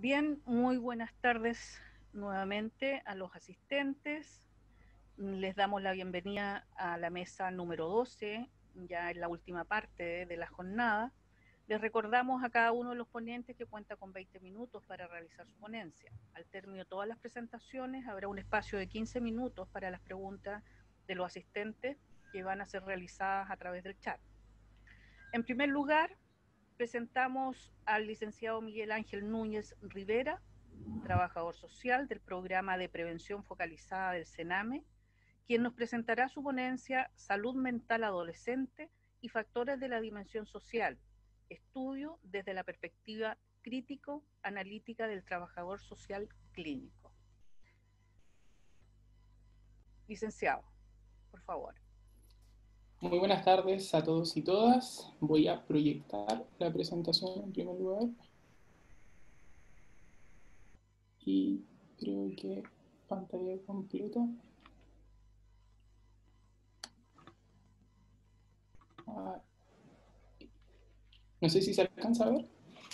Bien, muy buenas tardes nuevamente a los asistentes. Les damos la bienvenida a la mesa número 12, ya en la última parte de la jornada. Les recordamos a cada uno de los ponentes que cuenta con 20 minutos para realizar su ponencia. Al término de todas las presentaciones habrá un espacio de 15 minutos para las preguntas de los asistentes que van a ser realizadas a través del chat. En primer lugar, presentamos al licenciado Miguel Ángel Núñez Rivera, trabajador social del programa de prevención focalizada del CENAME, quien nos presentará su ponencia Salud Mental Adolescente y Factores de la Dimensión Social, estudio desde la perspectiva crítico-analítica del trabajador social clínico. Licenciado, por favor. Muy buenas tardes a todos y todas. Voy a proyectar la presentación en primer lugar. Y creo que pantalla completa. No sé si se alcanza a ver.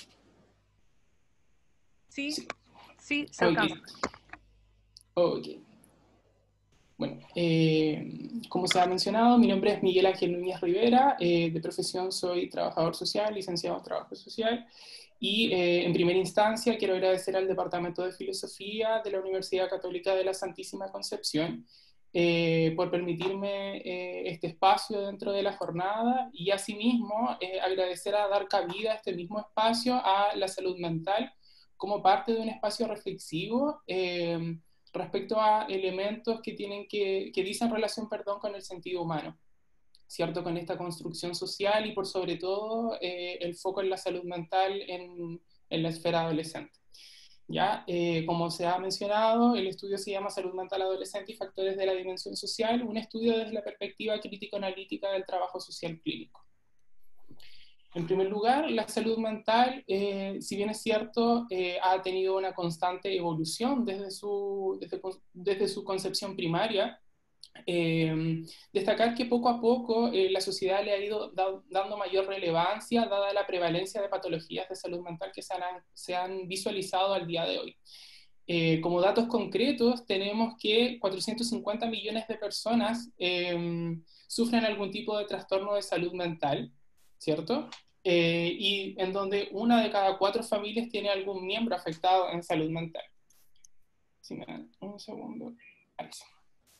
Sí, se alcanza. Ok. Bueno, como se ha mencionado, mi nombre es Miguel Ángel Núñez Rivera, de profesión soy trabajador social, licenciado en trabajo social, y en primera instancia quiero agradecer al Departamento de Filosofía de la Universidad Católica de la Santísima Concepción por permitirme este espacio dentro de la jornada, y asimismo agradecer a dar cabida a este mismo espacio a la salud mental como parte de un espacio reflexivo respecto a elementos que dicen relación, con el sentido humano, ¿cierto? Con esta construcción social y por sobre todo el foco en la salud mental en la esfera adolescente. ¿Ya? Como se ha mencionado, el estudio se llama Salud Mental Adolescente y Factores de la Dimensión Social, un estudio desde la perspectiva crítico-analítica del trabajo social clínico. En primer lugar, la salud mental, si bien es cierto, ha tenido una constante evolución desde su concepción primaria. Destacar que poco a poco la sociedad le ha ido dando mayor relevancia dada la prevalencia de patologías de salud mental que se han visualizado al día de hoy. Como datos concretos, tenemos que 450 millones de personas sufren algún tipo de trastorno de salud mental, ¿cierto? Y en donde una de cada 4 familias tiene algún miembro afectado en salud mental. Si me dan un segundo. Ahí sí.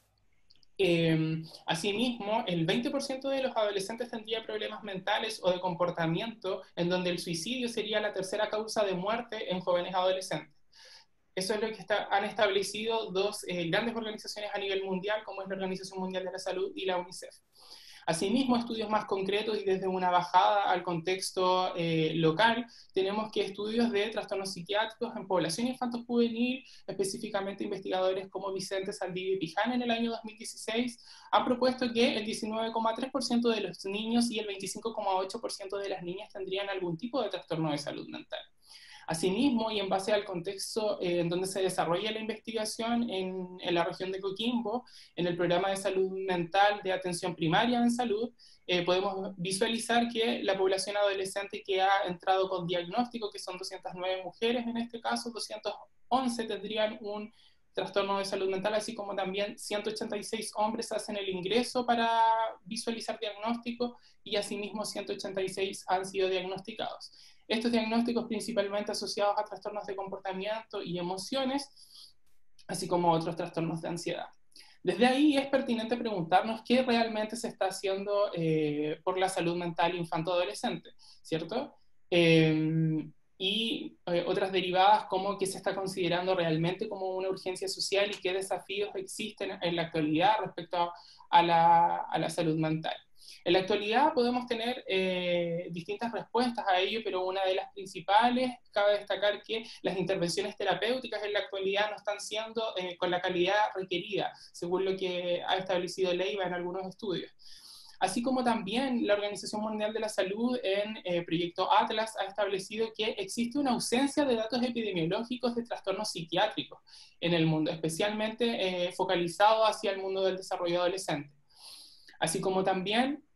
Asimismo, el 20% de los adolescentes tendría problemas mentales o de comportamiento, en donde el suicidio sería la tercera causa de muerte en jóvenes adolescentes. Eso es lo que han establecido dos grandes organizaciones a nivel mundial, como es la Organización Mundial de la Salud y la UNICEF. Asimismo, estudios más concretos y desde una bajada al contexto local, tenemos que estudios de trastornos psiquiátricos en población infanto-juvenil, específicamente investigadores como Vicente Saldivia y Piján en el año 2016, han propuesto que el 19,3% de los niños y el 25,8% de las niñas tendrían algún tipo de trastorno de salud mental. Asimismo, y en base al contexto en donde se desarrolla la investigación en la región de Coquimbo, en el programa de salud mental de atención primaria en salud, podemos visualizar que la población adolescente que ha entrado con diagnóstico, que son 209 mujeres en este caso, 211 tendrían un trastorno de salud mental, así como también 186 hombres hacen el ingreso para visualizar diagnóstico y asimismo 186 han sido diagnosticados. Estos diagnósticos principalmente asociados a trastornos de comportamiento y emociones, así como otros trastornos de ansiedad. Desde ahí es pertinente preguntarnos qué realmente se está haciendo por la salud mental infanto-adolescente, ¿cierto? Y otras derivadas como qué se está considerando realmente como una urgencia social y qué desafíos existen en la actualidad respecto a la salud mental. En la actualidad podemos tener distintas respuestas a ello, pero una de las principales, cabe destacar que las intervenciones terapéuticas en la actualidad no están siendo con la calidad requerida, según lo que ha establecido Leiva en algunos estudios. Así como también la Organización Mundial de la Salud en Proyecto Atlas ha establecido que existe una ausencia de datos epidemiológicos de trastornos psiquiátricos en el mundo, especialmente focalizado hacia el mundo del desarrollo adolescente. Así como también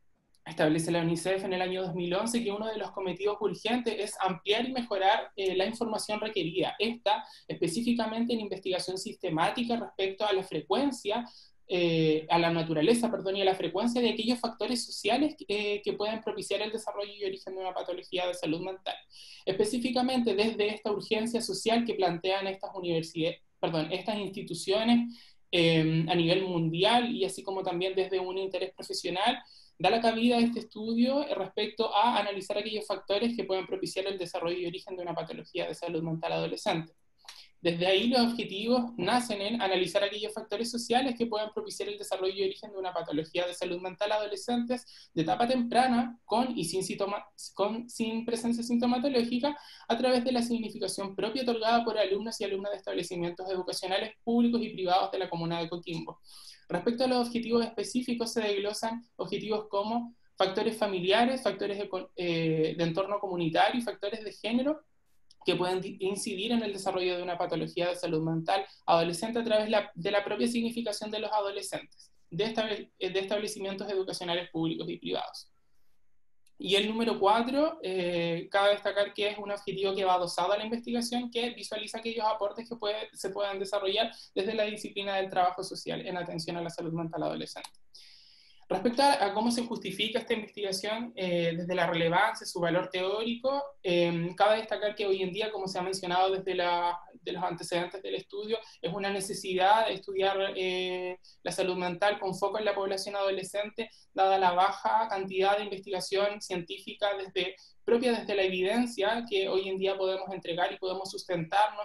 Establece la UNICEF en el año 2011 que uno de los cometidos urgentes es ampliar y mejorar la información requerida, esta específicamente en investigación sistemática respecto a la frecuencia, a la naturaleza, perdón, y a la frecuencia de aquellos factores sociales que pueden propiciar el desarrollo y origen de una patología de salud mental. Específicamente desde esta urgencia social que plantean estas universidades, perdón, estas instituciones a nivel mundial y así como también desde un interés profesional, da la cabida a este estudio respecto a analizar aquellos factores que pueden propiciar el desarrollo y origen de una patología de salud mental adolescente. Desde ahí los objetivos nacen en analizar aquellos factores sociales que pueden propiciar el desarrollo y origen de una patología de salud mental adolescentes de etapa temprana con y sin presencia sintomatológica a través de la significación propia otorgada por alumnos y alumnas de establecimientos educacionales públicos y privados de la comuna de Coquimbo. Respecto a los objetivos específicos se desglosan objetivos como factores familiares, factores de entorno comunitario y factores de género que pueden incidir en el desarrollo de una patología de salud mental adolescente a través de la propia significación de los adolescentes, de establecimientos educacionales públicos y privados. Y el número 4, cabe destacar que es un objetivo que va adosado a la investigación, que visualiza aquellos aportes que se puedan desarrollar desde la disciplina del trabajo social en atención a la salud mental adolescente. Respecto a cómo se justifica esta investigación, desde la relevancia, su valor teórico, cabe destacar que hoy en día, como se ha mencionado desde de los antecedentes del estudio, es una necesidad estudiar la salud mental con foco en la población adolescente, dada la baja cantidad de investigación científica propia desde la evidencia que hoy en día podemos entregar y podemos sustentarnos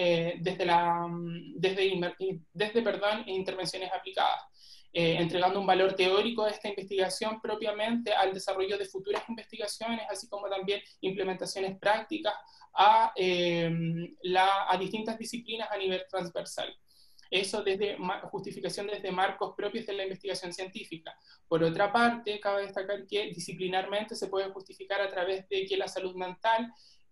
desde intervenciones aplicadas. Entregando un valor teórico de esta investigación propiamente al desarrollo de futuras investigaciones, así como también implementaciones prácticas a distintas disciplinas a nivel transversal. Eso desde justificación desde marcos propios de la investigación científica. Por otra parte, cabe destacar que disciplinarmente se puede justificar a través de que la salud mental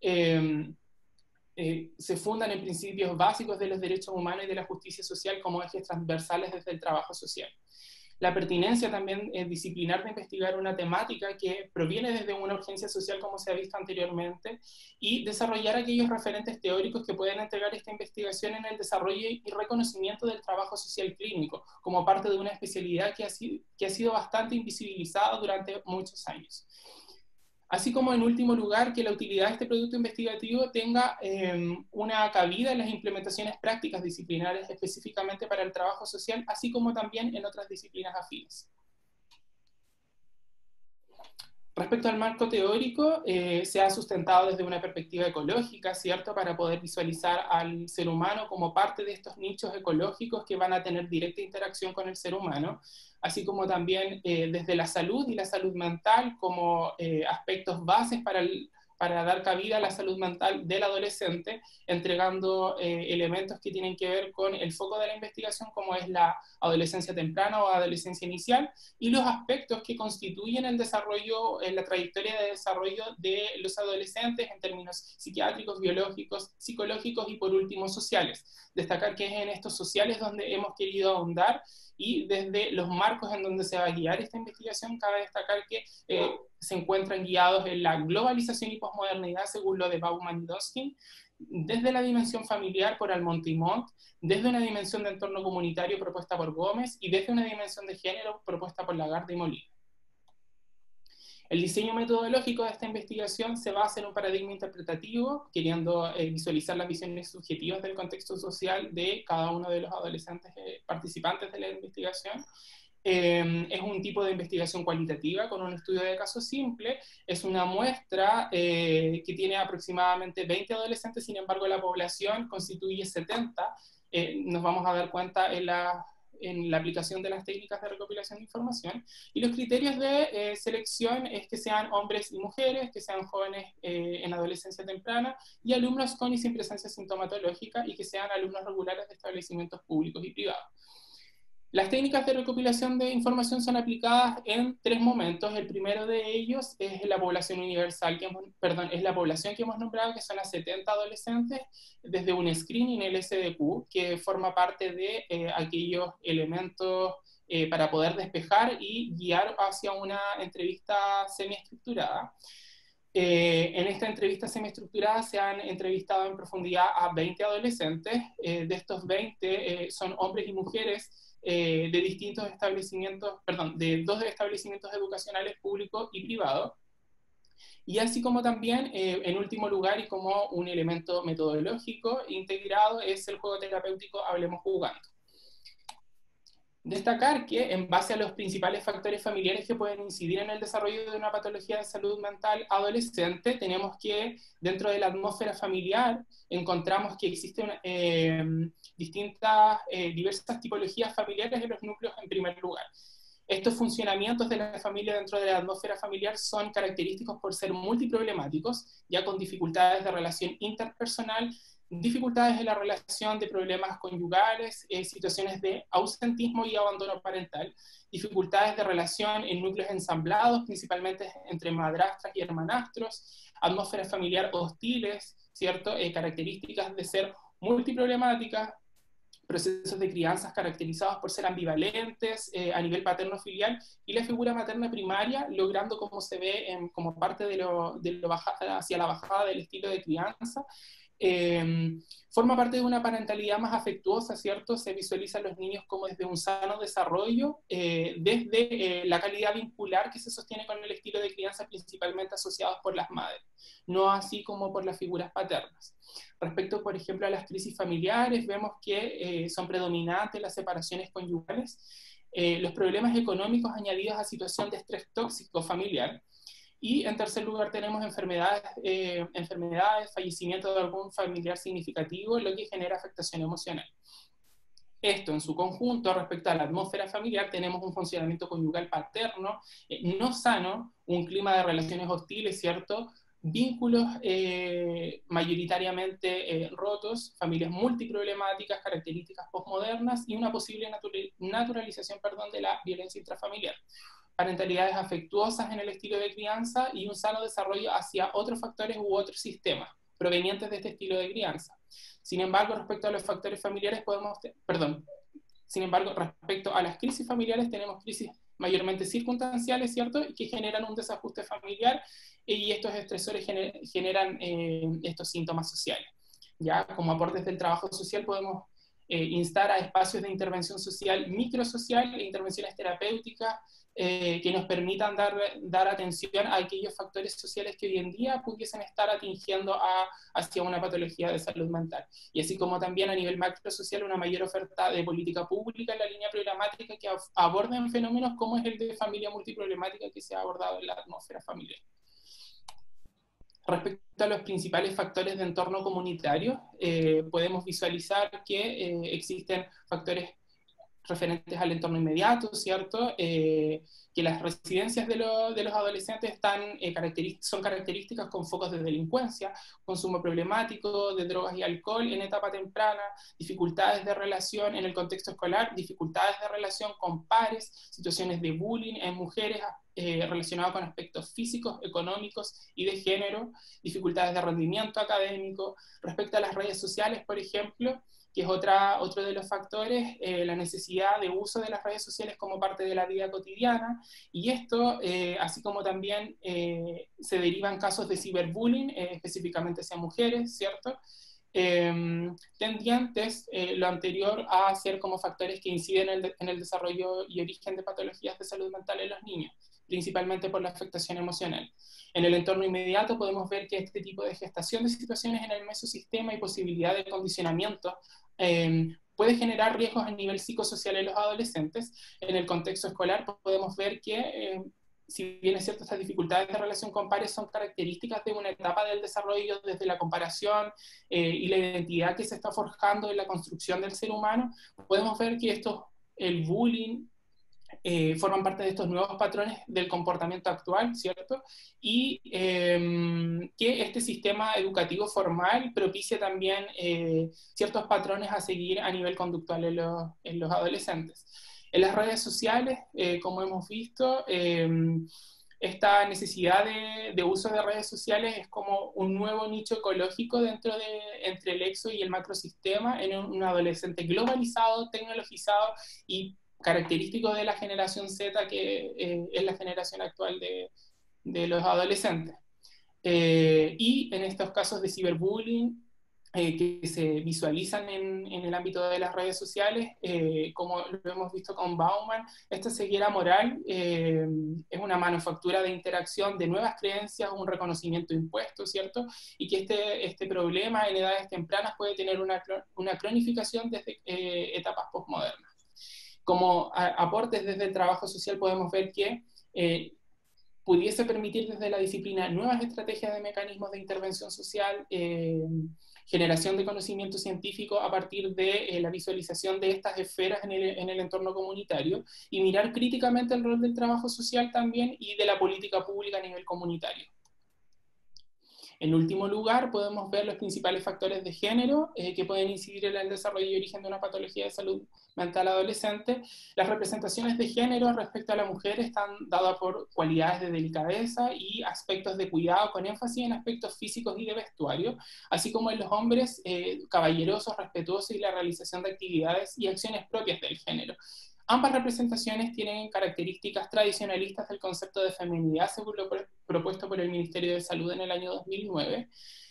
se fundan en principios básicos de los derechos humanos y de la justicia social como ejes transversales desde el trabajo social. La pertinencia también disciplinar de investigar una temática que proviene desde una urgencia social, como se ha visto anteriormente, y desarrollar aquellos referentes teóricos que pueden entregar esta investigación en el desarrollo y reconocimiento del trabajo social clínico, como parte de una especialidad que ha sido bastante invisibilizada durante muchos años. Así como en último lugar, que la utilidad de este producto investigativo tenga una cabida en las implementaciones prácticas disciplinares específicamente para el trabajo social, así como también en otras disciplinas afines. Respecto al marco teórico, se ha sustentado desde una perspectiva ecológica, ¿cierto?, para poder visualizar al ser humano como parte de estos nichos ecológicos que van a tener directa interacción con el ser humano, así como también desde la salud y la salud mental como aspectos bases para dar cabida a la salud mental del adolescente, entregando elementos que tienen que ver con el foco de la investigación, como es la adolescencia temprana o adolescencia inicial, y los aspectos que constituyen el desarrollo, la trayectoria de desarrollo de los adolescentes en términos psiquiátricos, biológicos, psicológicos y por último sociales. Destacar que es en estos sociales donde hemos querido ahondar y desde los marcos en donde se va a guiar esta investigación, cabe destacar que se encuentran guiados en la globalización y posmodernidad según lo de Bauman y Doskin, desde la dimensión familiar por Almonte y Montt, desde una dimensión de entorno comunitario propuesta por Gómez y desde una dimensión de género propuesta por Lagarde y Molina. El diseño metodológico de esta investigación se basa en un paradigma interpretativo, queriendo visualizar las visiones subjetivas del contexto social de cada uno de los adolescentes participantes de la investigación. Es un tipo de investigación cualitativa con un estudio de caso simple, es una muestra que tiene aproximadamente 20 adolescentes, sin embargo la población constituye 70, nos vamos a dar cuenta en la aplicación de las técnicas de recopilación de información, y los criterios de selección es que sean hombres y mujeres, que sean jóvenes en adolescencia temprana, y alumnos con y sin presencia sintomatológica, y que sean alumnos regulares de establecimientos públicos y privados. Las técnicas de recopilación de información son aplicadas en 3 momentos. El primero de ellos es la población universal, es la población que hemos nombrado, que son las 70 adolescentes, desde un screening LSDQ, que forma parte de aquellos elementos para poder despejar y guiar hacia una entrevista semiestructurada. En esta entrevista semiestructurada se han entrevistado en profundidad a 20 adolescentes. De estos 20 son hombres y mujeres de distintos establecimientos, perdón, de dos establecimientos educacionales públicos y privados. Y así como también, en último lugar, y como un elemento metodológico integrado, es el juego terapéutico Hablemos Jugando. Destacar que, en base a los principales factores familiares que pueden incidir en el desarrollo de una patología de salud mental adolescente, tenemos que, dentro de la atmósfera familiar, encontramos que existen diversas tipologías familiares en los núcleos en primer lugar. Estos funcionamientos de la familia dentro de la atmósfera familiar son característicos por ser multiproblemáticos, ya con dificultades de relación interpersonal, dificultades en la relación de problemas conyugales, situaciones de ausentismo y abandono parental, dificultades de relación en núcleos ensamblados, principalmente entre madrastras y hermanastros, atmósferas familiar hostiles, ¿cierto? Características de ser multiproblemáticas, procesos de crianzas caracterizados por ser ambivalentes a nivel paterno-filial, y la figura materna primaria logrando, como se ve, como parte de hacia la bajada del estilo de crianza. Forma parte de una parentalidad más afectuosa, ¿cierto? Se visualizan los niños como desde un sano desarrollo, desde la calidad vincular que se sostiene con el estilo de crianza principalmente asociados por las madres, no así como por las figuras paternas. Respecto, por ejemplo, a las crisis familiares, vemos que son predominantes las separaciones conyugales, los problemas económicos añadidos a situación de estrés tóxico familiar, y en tercer lugar tenemos enfermedades, fallecimiento de algún familiar significativo, lo que genera afectación emocional. Esto en su conjunto, respecto a la atmósfera familiar, tenemos un funcionamiento conyugal paterno, no sano, un clima de relaciones hostiles, ¿cierto? Vínculos mayoritariamente rotos, familias multiproblemáticas, características postmodernas y una posible naturalización de la violencia intrafamiliar. Parentalidades afectuosas en el estilo de crianza y un sano desarrollo hacia otros factores u otros sistemas provenientes de este estilo de crianza. Sin embargo, respecto a los factores familiares respecto a las crisis familiares tenemos crisis mayormente circunstanciales, ¿cierto? Que generan un desajuste familiar, y estos estresores generan estos síntomas sociales. Ya como aportes del trabajo social podemos instar a espacios de intervención social microsocial e intervenciones terapéuticas que nos permitan dar atención a aquellos factores sociales que hoy en día pudiesen estar atingiendo hacia una patología de salud mental. Y así como también a nivel macrosocial una mayor oferta de política pública en la línea programática que aborden fenómenos como es el de familia multiproblemática que se ha abordado en la atmósfera familiar. Respecto a los principales factores de entorno comunitario, podemos visualizar que existen factores referentes al entorno inmediato, ¿cierto? Que las residencias de los adolescentes son características con focos de delincuencia, consumo problemático de drogas y alcohol en etapa temprana, dificultades de relación en el contexto escolar, dificultades de relación con pares, situaciones de bullying en mujeres relacionadas con aspectos físicos, económicos y de género, dificultades de rendimiento académico. Respecto a las redes sociales, por ejemplo, que es otro de los factores, la necesidad de uso de las redes sociales como parte de la vida cotidiana, y esto, así como también se derivan casos de ciberbullying, específicamente hacia mujeres, ¿cierto? Tendientes, lo anterior, a ser como factores que inciden en el desarrollo y origen de patologías de salud mental en los niños, principalmente por la afectación emocional. En el entorno inmediato podemos ver que este tipo de gestación de situaciones en el mesosistema y posibilidad de condicionamiento puede generar riesgos a nivel psicosocial en los adolescentes. En el contexto escolar podemos ver que, si bien es cierto, estas dificultades de relación con pares son características de una etapa del desarrollo desde la comparación y la identidad que se está forjando en la construcción del ser humano, podemos ver que el bullying, forman parte de estos nuevos patrones del comportamiento actual, ¿cierto? Y que este sistema educativo formal propicia también ciertos patrones a seguir a nivel conductual en los adolescentes. En las redes sociales, como hemos visto, esta necesidad de uso de redes sociales es como un nuevo nicho ecológico entre el exo y el macrosistema en un adolescente globalizado, tecnologizado y característico de la generación Z, que es la generación actual de los adolescentes. Y en estos casos de ciberbullying, que se visualizan en el ámbito de las redes sociales, como lo hemos visto con Bauman, esta ceguera moral es una manufactura de interacción de nuevas creencias, un reconocimiento impuesto, ¿cierto? Y que este problema en edades tempranas puede tener una cronificación desde etapas postmodernas. Como aportes desde el trabajo social podemos ver que pudiese permitir desde la disciplina nuevas estrategias de mecanismos de intervención social, generación de conocimiento científico a partir de la visualización de estas esferas en el entorno comunitario, y mirar críticamente el rol del trabajo social también y de la política pública a nivel comunitario. En último lugar, podemos ver los principales factores de género que pueden incidir en el desarrollo y origen de una patología de salud mental adolescente. Las representaciones de género respecto a la mujer están dadas por cualidades de delicadeza y aspectos de cuidado, con énfasis en aspectos físicos y de vestuario, así como en los hombres caballerosos, respetuosos y la realización de actividades y acciones propias del género. Ambas representaciones tienen características tradicionalistas del concepto de feminidad, según lo propuesto por el Ministerio de Salud en el año 2009.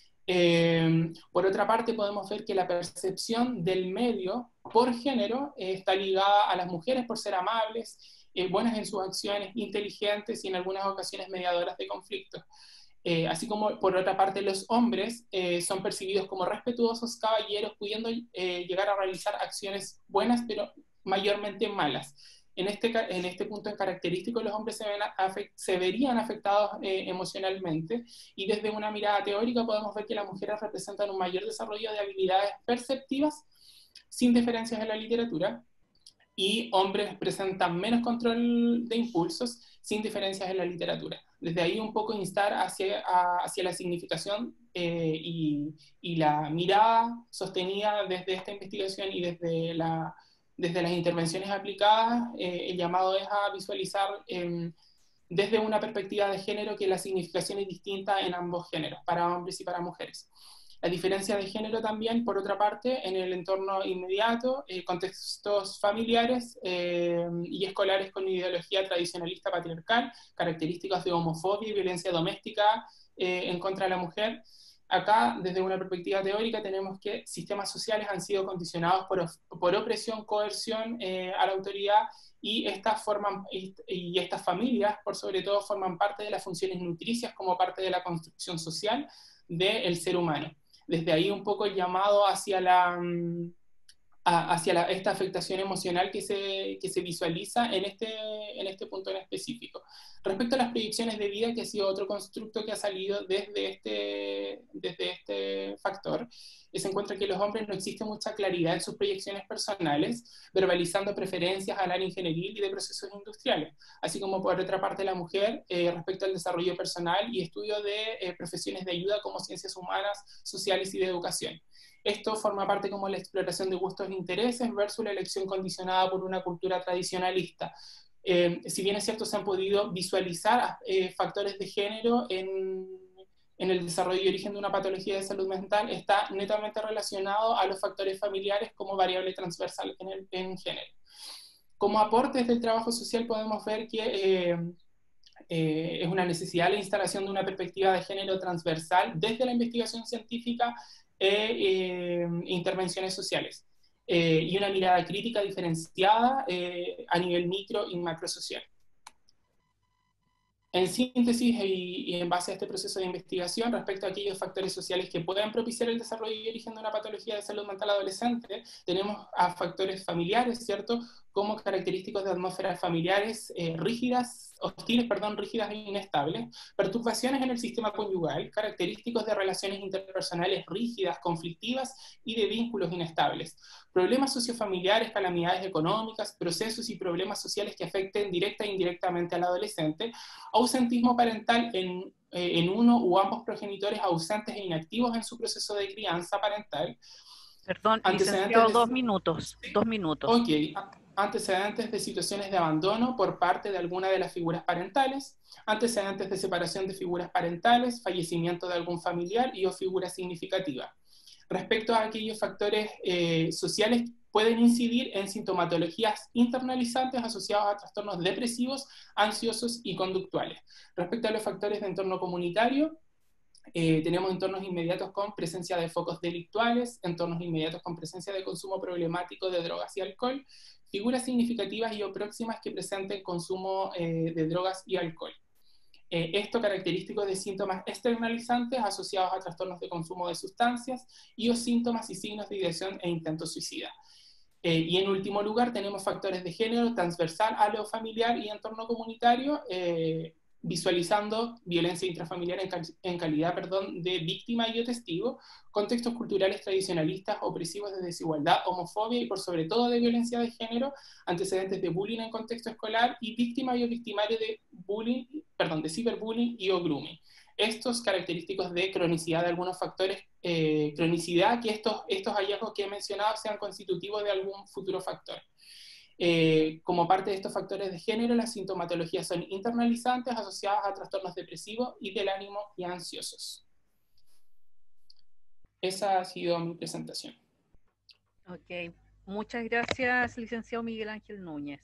Por otra parte, podemos ver que la percepción del medio por género está ligada a las mujeres por ser amables, buenas en sus acciones, inteligentes y en algunas ocasiones mediadoras de conflictos. Así como por otra parte los hombres son percibidos como respetuosos caballeros, pudiendo llegar a realizar acciones buenas, pero mayormente malas. En este punto en característico, los hombres se verían afectados emocionalmente, y desde una mirada teórica podemos ver que las mujeres representan un mayor desarrollo de habilidades perceptivas, sin diferencias en la literatura, y hombres presentan menos control de impulsos, sin diferencias en la literatura. Desde ahí un poco instar hacia la significación y la mirada sostenida desde esta investigación y desde las intervenciones aplicadas. El llamado es a visualizar desde una perspectiva de género que la significación es distinta en ambos géneros, para hombres y para mujeres. La diferencia de género también, por otra parte, en el entorno inmediato, contextos familiares y escolares con ideología tradicionalista patriarcal, características de homofobia y violencia doméstica en contra de la mujer. Acá, desde una perspectiva teórica, tenemos que sistemas sociales han sido condicionados por opresión, coerción a la autoridad, y estas familias, por sobre todo, forman parte de las funciones nutricias como parte de la construcción social del ser humano. Desde ahí un poco el llamado hacia esta afectación emocional que se visualiza en este punto en específico. Respecto a las proyecciones de vida, que ha sido otro constructo que ha salido desde este factor, se encuentra que los hombres no existe mucha claridad en sus proyecciones personales, verbalizando preferencias al área ingenieril y de procesos industriales, así como por otra parte la mujer respecto al desarrollo personal y estudio de profesiones de ayuda como ciencias humanas, sociales y de educación. Esto forma parte como la exploración de gustos e intereses versus la elección condicionada por una cultura tradicionalista. Si bien es cierto, se han podido visualizar factores de género en el desarrollo y origen de una patología de salud mental, está netamente relacionado a los factores familiares como variable transversal en género. Como aportes del trabajo social podemos ver que es una necesidad la instalación de una perspectiva de género transversal desde la investigación científica intervenciones sociales, y una mirada crítica diferenciada a nivel micro y macro social. En síntesis y en base a este proceso de investigación, respecto a aquellos factores sociales que pueden propiciar el desarrollo y origen de una patología de salud mental adolescente, tenemos a factores familiares, ¿cierto?, como característicos de atmósferas familiares rígidas e inestables, perturbaciones en el sistema conyugal, característicos de relaciones interpersonales rígidas, conflictivas y de vínculos inestables, problemas sociofamiliares, calamidades económicas, procesos y problemas sociales que afecten directa e indirectamente al adolescente, ausentismo parental en uno u ambos progenitores ausentes e inactivos en su proceso de crianza parental. Perdón, licenciado, 2 minutos, 2 minutos. Ok, antecedentes de situaciones de abandono por parte de alguna de las figuras parentales, antecedentes de separación de figuras parentales, fallecimiento de algún familiar y o figura significativa. Respecto a aquellos factores sociales pueden incidir en sintomatologías internalizantes asociadas a trastornos depresivos, ansiosos y conductuales. Respecto a los factores de entorno comunitario, tenemos entornos inmediatos con presencia de focos delictuales, entornos inmediatos con presencia de consumo problemático de drogas y alcohol, figuras significativas y o próximas que presenten consumo de drogas y alcohol. Esto característico de síntomas externalizantes asociados a trastornos de consumo de sustancias y o síntomas y signos de ideación e intento suicida. Y en último lugar tenemos factores de género transversal a lo familiar y entorno comunitario, visualizando violencia intrafamiliar en calidad de víctima y o testigo, contextos culturales tradicionalistas opresivos de desigualdad, homofobia y por sobre todo de violencia de género, antecedentes de bullying en contexto escolar y víctima y o victimario de bullying, de ciberbullying y o grooming. Estos característicos de cronicidad de algunos factores, cronicidad que estos hallazgos que he mencionado sean constitutivos de algún futuro factor. Como parte de estos factores de género, las sintomatologías son internalizantes asociadas a trastornos depresivos y del ánimo y ansiosos. Esa ha sido mi presentación. Ok, muchas gracias, licenciado Miguel Ángel Núñez.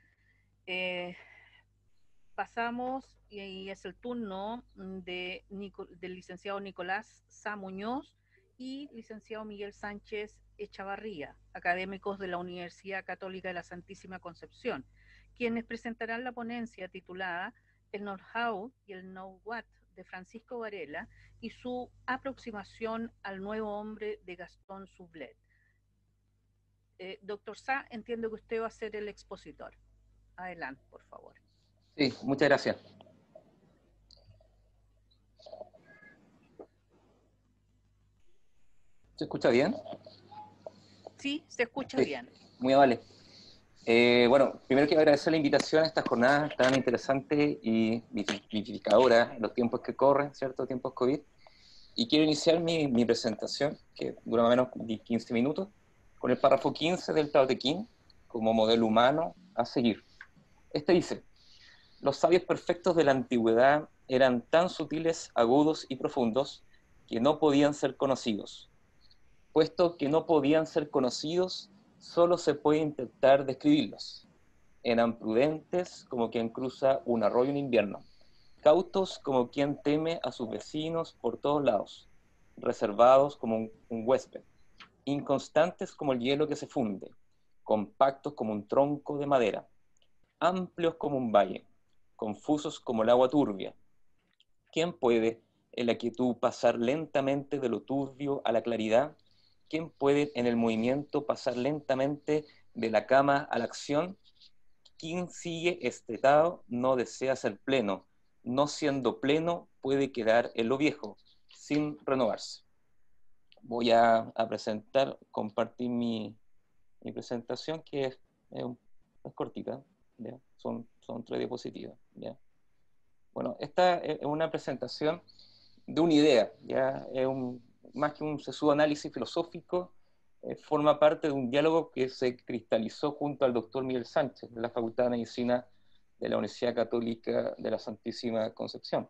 Pasamos, y es el turno del licenciado Nicolás Sá Muñoz y licenciado Miguel Sánchez Echavarría, académicos de la Universidad Católica de la Santísima Concepción, quienes presentarán la ponencia titulada El Know-how y el Know-what de Francisco Varela y su aproximación al nuevo hombre de Gastón Sublet. Doctor Sá, entiendo que usted va a ser el expositor. Adelante, por favor. Sí, muchas gracias. ¿Se escucha bien? Sí, se escucha sí, bien. Muy amable. Bueno, primero quiero agradecer la invitación a esta jornada tan interesante y vivificadora en los tiempos que corren, ¿cierto? Tiempos COVID. Y quiero iniciar mi presentación, que dura más o menos 15 minutos, con el párrafo 15 del Tao Te Ching como modelo humano a seguir. Este dice: los sabios perfectos de la antigüedad eran tan sutiles, agudos y profundos que no podían ser conocidos. Puesto que no podían ser conocidos, solo se puede intentar describirlos. Eran prudentes como quien cruza un arroyo en invierno, cautos como quien teme a sus vecinos por todos lados, reservados como un huésped, inconstantes como el hielo que se funde, compactos como un tronco de madera, amplios como un valle, confusos como el agua turbia. ¿Quién puede en la quietud pasar lentamente de lo turbio a la claridad? ¿Quién puede en el movimiento pasar lentamente de la cama a la acción? Quien sigue estetado no desea ser pleno, no siendo pleno puede quedar en lo viejo, sin renovarse. Voy a compartir mi presentación, que es cortita, ¿ya? Son 3 diapositivas, ¿ya? Bueno, esta es una presentación de una idea, ¿ya? Más que un sesudo análisis filosófico, forma parte de un diálogo que se cristalizó junto al doctor Miguel Sánchez, de la Facultad de Medicina de la Universidad Católica de la Santísima Concepción.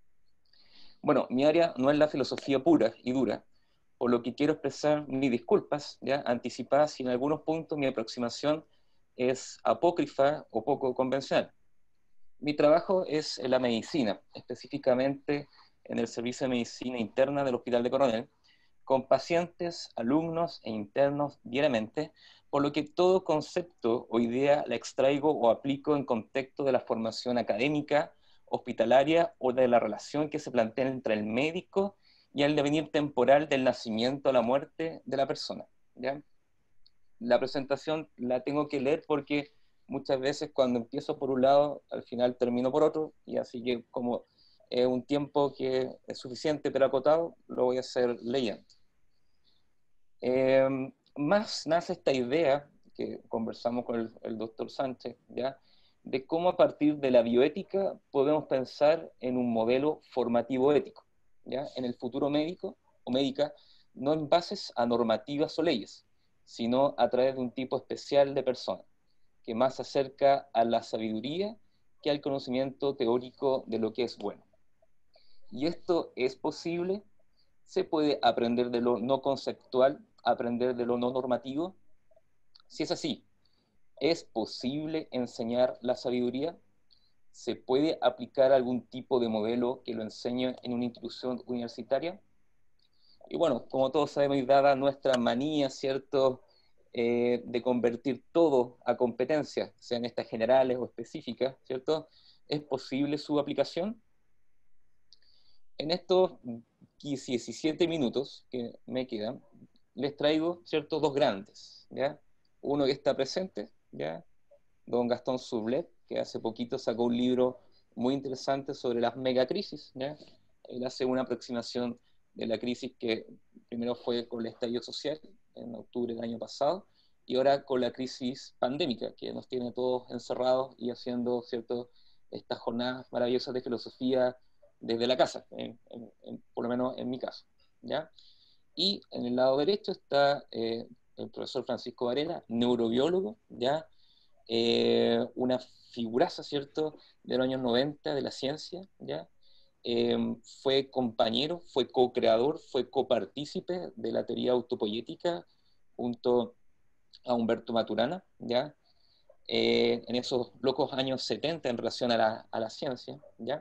Bueno, mi área no es la filosofía pura y dura, por lo que quiero expresar mis disculpas, ¿ya? Anticipadas si en algunos puntos mi aproximación es apócrifa o poco convencional. Mi trabajo es en la medicina, específicamente en el Servicio de Medicina Interna del Hospital de Coronel, con pacientes, alumnos e internos diariamente, por lo que todo concepto o idea la extraigo o aplico en contexto de la formación académica, hospitalaria o de la relación que se plantea entre el médico y el devenir temporal del nacimiento a la muerte de la persona, ¿ya? La presentación la tengo que leer porque muchas veces cuando empiezo por un lado, al final termino por otro, y así que como es un tiempo que es suficiente pero acotado, lo voy a hacer leyendo. Más nace esta idea que conversamos con el doctor Sánchez, ¿ya? De cómo a partir de la bioética podemos pensar en un modelo formativo ético, ¿ya? En el futuro médico o médica, no en bases a normativas o leyes, sino a través de un tipo especial de persona, que más se acerca a la sabiduría que al conocimiento teórico de lo que es bueno. Y esto es posible, se puede aprender de lo no conceptual, aprender de lo no normativo. Si es así, ¿es posible enseñar la sabiduría? ¿Se puede aplicar algún tipo de modelo que lo enseñe en una institución universitaria? Y bueno, como todos sabemos, y dada nuestra manía, ¿cierto?, de convertir todo a competencias, sean estas generales o específicas, ¿cierto?, ¿es posible su aplicación? En estos 17 minutos que me quedan, les traigo, ¿cierto?, dos grandes, ¿ya? Uno que está presente, ¿ya?, don Gastón Sublet, que hace poquito sacó un libro muy interesante sobre las megacrisis, ¿ya? Él hace una aproximación de la crisis que primero fue con el estallido social en octubre del año pasado, y ahora con la crisis pandémica, que nos tiene todos encerrados y haciendo, ¿cierto?, estas jornadas maravillosas de filosofía desde la casa, por lo menos en mi caso, ¿ya? Y en el lado derecho está el profesor Francisco Varela, neurobiólogo, ¿ya? Una figuraza, ¿cierto?, de los años 90 de la ciencia, ¿ya? Fue compañero, fue co-creador, fue copartícipe de la teoría autopoyética junto a Humberto Maturana, ¿ya? En esos locos años 70 en relación a la ciencia, ¿ya?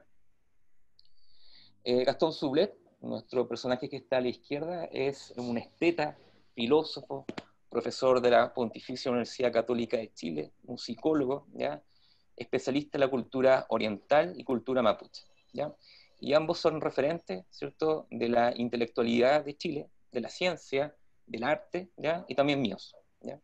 Gastón Sublet, nuestro personaje que está a la izquierda, es un esteta, filósofo, profesor de la Pontificia Universidad Católica de Chile, un psicólogo, ¿ya?, especialista en la cultura oriental y cultura mapuche, ¿ya? Y ambos son referentes, ¿cierto?, de la intelectualidad de Chile, de la ciencia, del arte, ¿ya?, y también míos, ¿ya?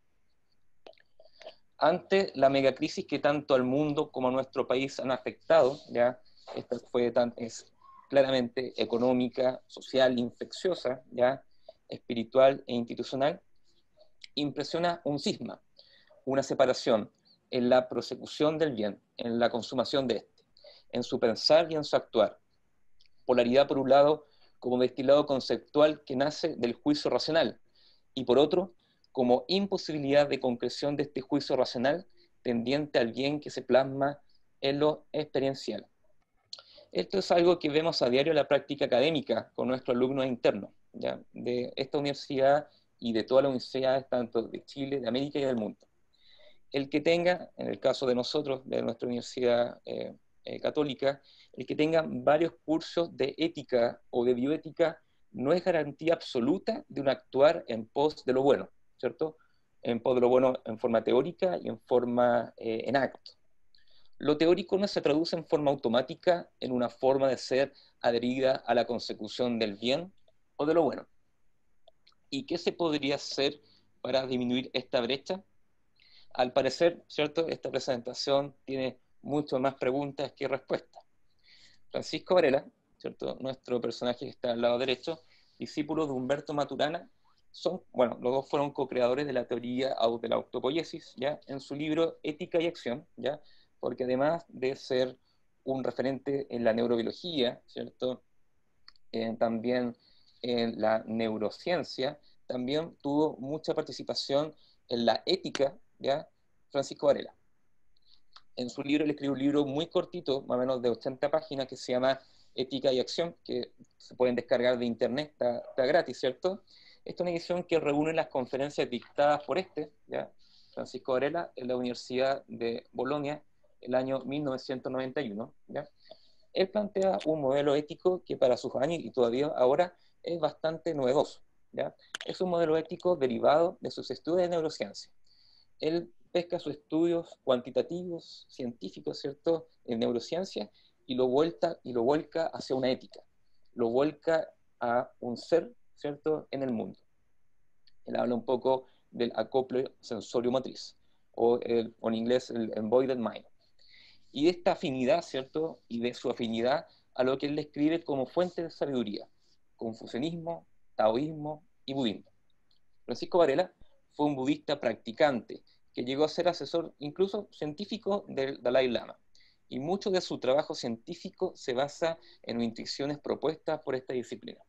Ante la megacrisis que tanto al mundo como a nuestro país han afectado, ¿ya?, esta es claramente económica, social, infecciosa, ¿ya?, espiritual e institucional, impresiona un cisma, una separación en la prosecución del bien, en la consumación de este, en su pensar y en su actuar. Polaridad por un lado como destilado conceptual que nace del juicio racional, y por otro como imposibilidad de concreción de este juicio racional tendiente al bien que se plasma en lo experiencial. Esto es algo que vemos a diario en la práctica académica con nuestros alumnos internos, ¿ya?, de esta universidad y de todas las universidades, tanto de Chile, de América y del mundo. El que tenga, en el caso de nosotros, de nuestra universidad católica, el que tenga varios cursos de ética o de bioética no es garantía absoluta de un actuar en pos de lo bueno, ¿cierto? En pos de lo bueno en forma teórica y en forma en acto. Lo teórico no se traduce en forma automática en una forma de ser adherida a la consecución del bien o de lo bueno. ¿Y qué se podría hacer para disminuir esta brecha? Al parecer, ¿cierto?, esta presentación tiene mucho más preguntas que respuestas. Francisco Varela, ¿cierto?, nuestro personaje que está al lado derecho, discípulo de Humberto Maturana, los dos fueron co-creadores de la teoría de la autopoiesis, ¿ya?, en su libro Ética y Acción, ¿ya?, porque además de ser un referente en la neurobiología, ¿cierto?, también en la neurociencia, también tuvo mucha participación en la ética, ¿ya?, Francisco Varela. En su libro, él escribió un libro muy cortito, más o menos de 80 páginas, que se llama Ética y Acción, que se pueden descargar de internet, está gratis, ¿cierto? Esta es una edición que reúne las conferencias dictadas por ¿ya?, Francisco Varela, en la Universidad de Bolonia, el año 1991, ¿ya? Él plantea un modelo ético que para sus años y todavía ahora es bastante novedoso, ¿ya? Es un modelo ético derivado de sus estudios de neurociencia. Él pesca sus estudios cuantitativos, científicos, ¿cierto?, en neurociencia, y lo vuelca hacia una ética, lo vuelca a un ser, ¿cierto?, en el mundo. Él habla un poco del acople sensorio-motriz, o en inglés el embodied mind. Y de esta afinidad, ¿cierto?, y de su afinidad a lo que él describe como fuente de sabiduría: confucianismo, taoísmo y budismo. Francisco Varela fue un budista practicante que llegó a ser asesor incluso científico del Dalai Lama, y mucho de su trabajo científico se basa en intuiciones propuestas por esta disciplina.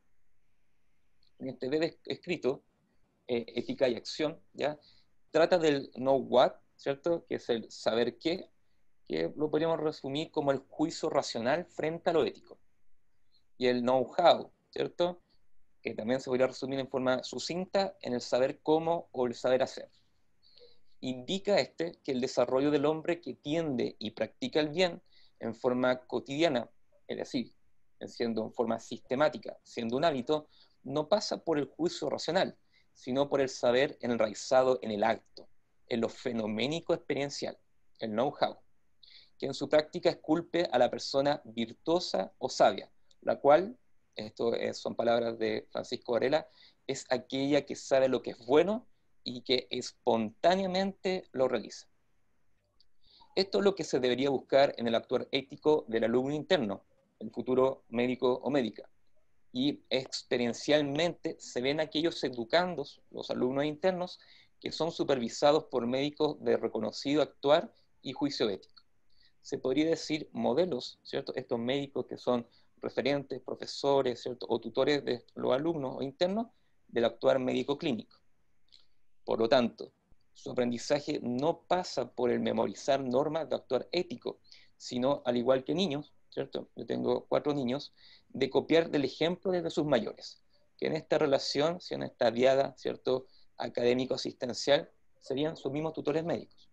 En este breve escrito, Ética y Acción, ¿ya?, trata del know what, ¿cierto?, que es el saber qué, que lo podríamos resumir como el juicio racional frente a lo ético, y el know-how, ¿cierto?, que también se podría resumir en forma sucinta en el saber cómo o el saber hacer. indica que el desarrollo del hombre que tiende y practica el bien en forma cotidiana, es decir, siendo en forma sistemática, siendo un hábito, no pasa por el juicio racional, sino por el saber enraizado en el acto, en lo fenoménico experiencial, el know-how, que en su práctica esculpe a la persona virtuosa o sabia, la cual, son palabras de Francisco Varela, es aquella que sabe lo que es bueno y que espontáneamente lo realiza. Esto es lo que se debería buscar en el actuar ético del alumno interno, el futuro médico o médica. Y experiencialmente se ven aquellos educandos, los alumnos internos, que son supervisados por médicos de reconocido actuar y juicio ético. Se podría decir modelos, ¿cierto? Estos médicos que son referentes, profesores, ¿cierto? O tutores de los alumnos o internos del actuar médico clínico. Por lo tanto, su aprendizaje no pasa por el memorizar normas de actuar ético, sino, al igual que niños, ¿cierto? Yo tengo 4 niños, de copiar del ejemplo de sus mayores, que en esta relación, si en esta diada, ¿cierto?, académico-asistencial, serían sus mismos tutores médicos.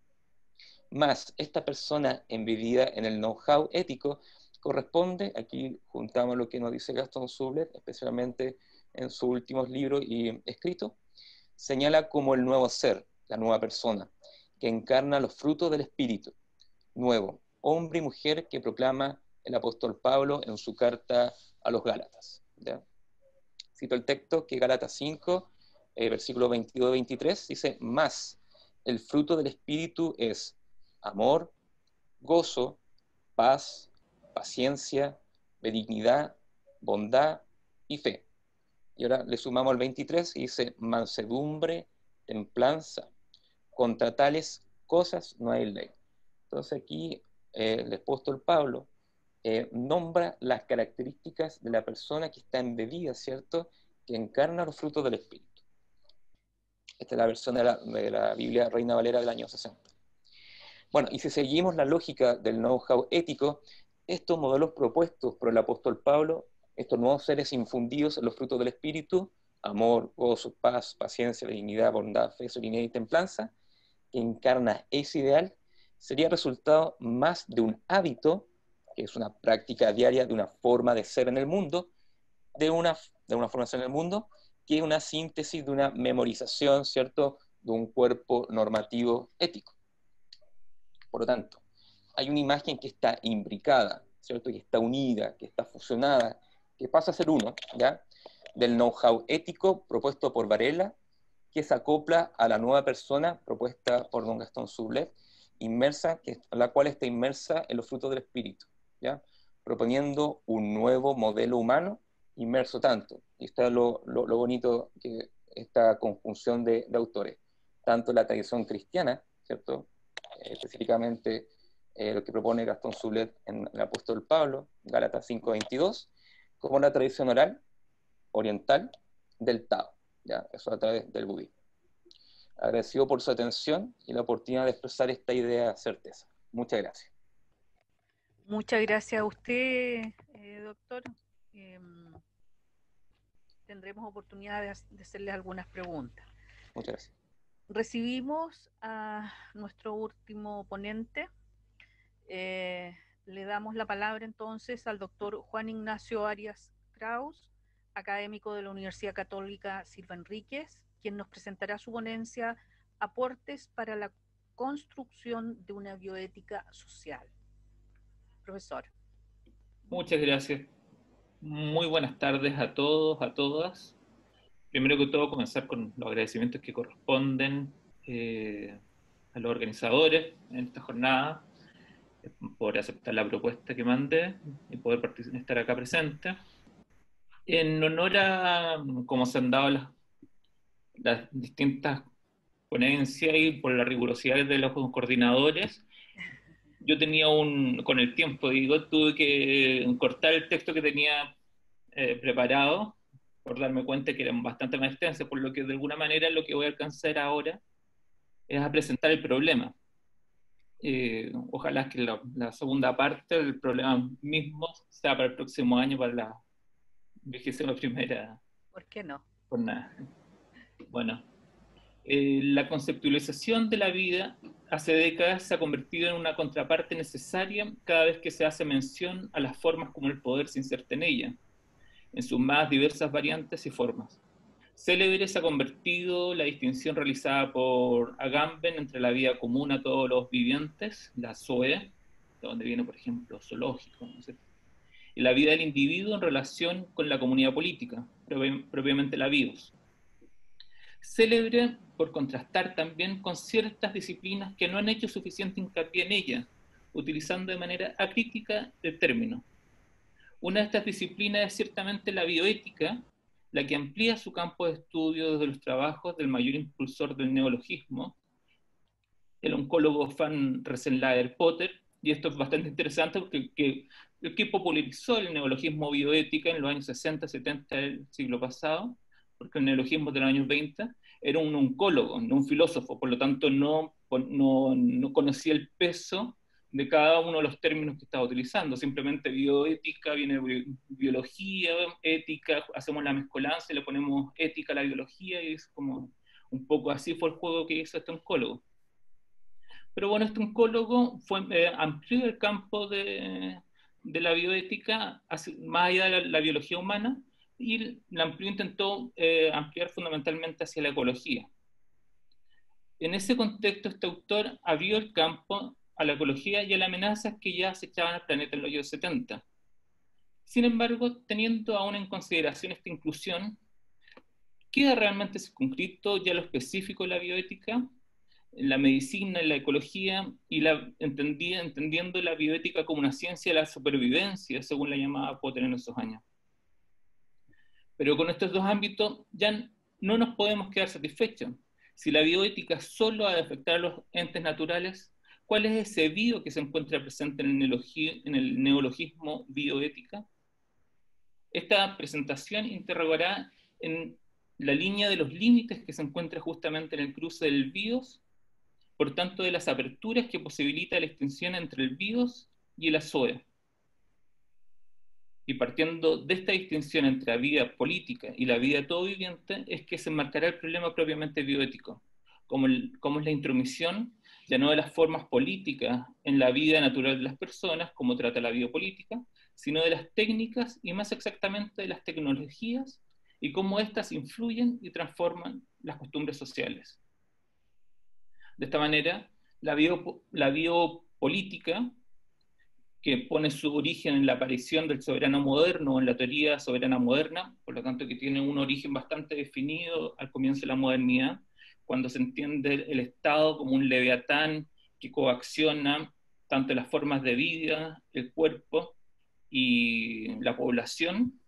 Más esta persona embebida en el know-how ético corresponde, aquí juntamos lo que nos dice Gastón Sublet, especialmente en sus últimos libros y escritos, señala como el nuevo ser, la nueva persona, que encarna los frutos del espíritu, nuevo, hombre y mujer que proclama el apóstol Pablo en su carta a los Gálatas. ¿Ya? Cito el texto que Gálatas 5, versículos 22-23, dice, más el fruto del espíritu es amor, gozo, paz, paciencia, benignidad, bondad y fe. Y ahora le sumamos el 23 y dice, mansedumbre, templanza. Contra tales cosas no hay ley. Entonces aquí el apóstol Pablo nombra las características de la persona que está embebida, ¿cierto? Que encarna los frutos del Espíritu. Esta es la versión de la Biblia Reina Valera del año 60. Bueno, y si seguimos la lógica del know-how ético, estos modelos propuestos por el apóstol Pablo, estos nuevos seres infundidos en los frutos del Espíritu, amor, gozo, paz, paciencia, benignidad, bondad, fe, serenidad y templanza, que encarna ese ideal, sería resultado más de un hábito, que es una práctica diaria de una forma de ser en el mundo, de una forma de ser en el mundo, que una síntesis de una memorización, ¿cierto?, de un cuerpo normativo ético. Por lo tanto, hay una imagen que está imbricada, ¿cierto?, que está unida, que está fusionada, que pasa a ser uno, ¿ya?, del know-how ético propuesto por Varela, que se acopla a la nueva persona propuesta por don Gastón Sublet, la cual está inmersa en los frutos del espíritu, ¿ya?, proponiendo un nuevo modelo humano inmerso tanto, y está lo bonito que esta conjunción de autores, tanto la tradición cristiana, ¿cierto?, específicamente lo que propone Gastón Sublet en el apóstol Pablo, Gálatas 5:22, como la tradición oral oriental del Tao, ¿ya? Eso a través del budismo. Agradecido por su atención y la oportunidad de expresar esta idea certeza. Muchas gracias. Muchas gracias a usted, doctor. Tendremos oportunidad de hacerles algunas preguntas. Muchas gracias. Recibimos a nuestro último ponente. Le damos la palabra entonces al doctor Juan Ignacio Arias Kraus, académico de la Universidad Católica Silva Enríquez, quien nos presentará su ponencia Aportes para la construcción de una bioética social. Profesor. Muchas gracias. Muy buenas tardes a todos, a todas. Primero que todo, comenzar con los agradecimientos que corresponden a los organizadores en esta jornada por aceptar la propuesta que mandé y poder estar acá presente. En honor a cómo se han dado las distintas ponencias y por la rigurosidad de los coordinadores, yo tenía con el tiempo, tuve que cortar el texto que tenía preparado por darme cuenta que eran bastante más extensas, por lo que de alguna manera lo que voy a alcanzar ahora es a presentar el problema. Ojalá que la segunda parte del problema mismo sea para el próximo año, para la 21ª. ¿Por qué no? Jornada. Bueno, La conceptualización de la vida hace décadas se ha convertido en una contraparte necesaria cada vez que se hace mención a las formas como el poder se inserta en ella, en sus más diversas variantes y formas. Célebre se ha convertido la distinción realizada por Agamben entre la vida común a todos los vivientes, la zoe, de donde viene, por ejemplo, zoológico, ¿no es cierto?, y la vida del individuo en relación con la comunidad política, propiamente la bios. Célebre por contrastar también con ciertas disciplinas que no han hecho suficiente hincapié en ella, utilizando de manera acrítica el término. Una de estas disciplinas es ciertamente la bioética, la que amplía su campo de estudio desde los trabajos del mayor impulsor del neologismo, el oncólogo Van Rensselaer-Potter, y esto es bastante interesante porque el que popularizó el neologismo bioética en los años 60, 70 del siglo pasado, porque el neologismo de los años 20 era un oncólogo, no un filósofo, por lo tanto no conocía el peso de cada uno de los términos que estaba utilizando. Simplemente bioética, viene biología, ética, hacemos la mezcolanza y le ponemos ética a la biología, y es como un poco así fue el juego que hizo este oncólogo. Pero bueno, este oncólogo amplió el campo de la bioética más allá de la biología humana, y la amplió, intentó ampliar fundamentalmente hacia la ecología. En ese contexto, este autor abrió el campo a la ecología y a las amenazas que ya acechaban al planeta en los años 70. Sin embargo, teniendo aún en consideración esta inclusión, ¿queda realmente circunscrito ya lo específico de la bioética, en la medicina, en la ecología, y entendiendo la bioética como una ciencia de la supervivencia, según la llamaba Potter en esos años? Pero con estos dos ámbitos ya no nos podemos quedar satisfechos. Si la bioética solo ha de afectar a los entes naturales, ¿cuál es ese bio que se encuentra presente en el neologismo bioética? Esta presentación interrogará en la línea de los límites que se encuentra justamente en el cruce del bios, por tanto de las aperturas que posibilita la extensión entre el bios y la zoe. Y partiendo de esta distinción entre la vida política y la vida de todo viviente, es que se enmarcará el problema propiamente bioético, como es la intromisión, ya no de las formas políticas en la vida natural de las personas, como trata la biopolítica, sino de las técnicas y más exactamente de las tecnologías y cómo éstas influyen y transforman las costumbres sociales. De esta manera, la biopolítica, que pone su origen en la aparición del soberano moderno o en la teoría soberana moderna, por lo tanto que tiene un origen bastante definido al comienzo de la modernidad, cuando se entiende el Estado como un leviatán que coacciona tanto las formas de vida, el cuerpo y la población.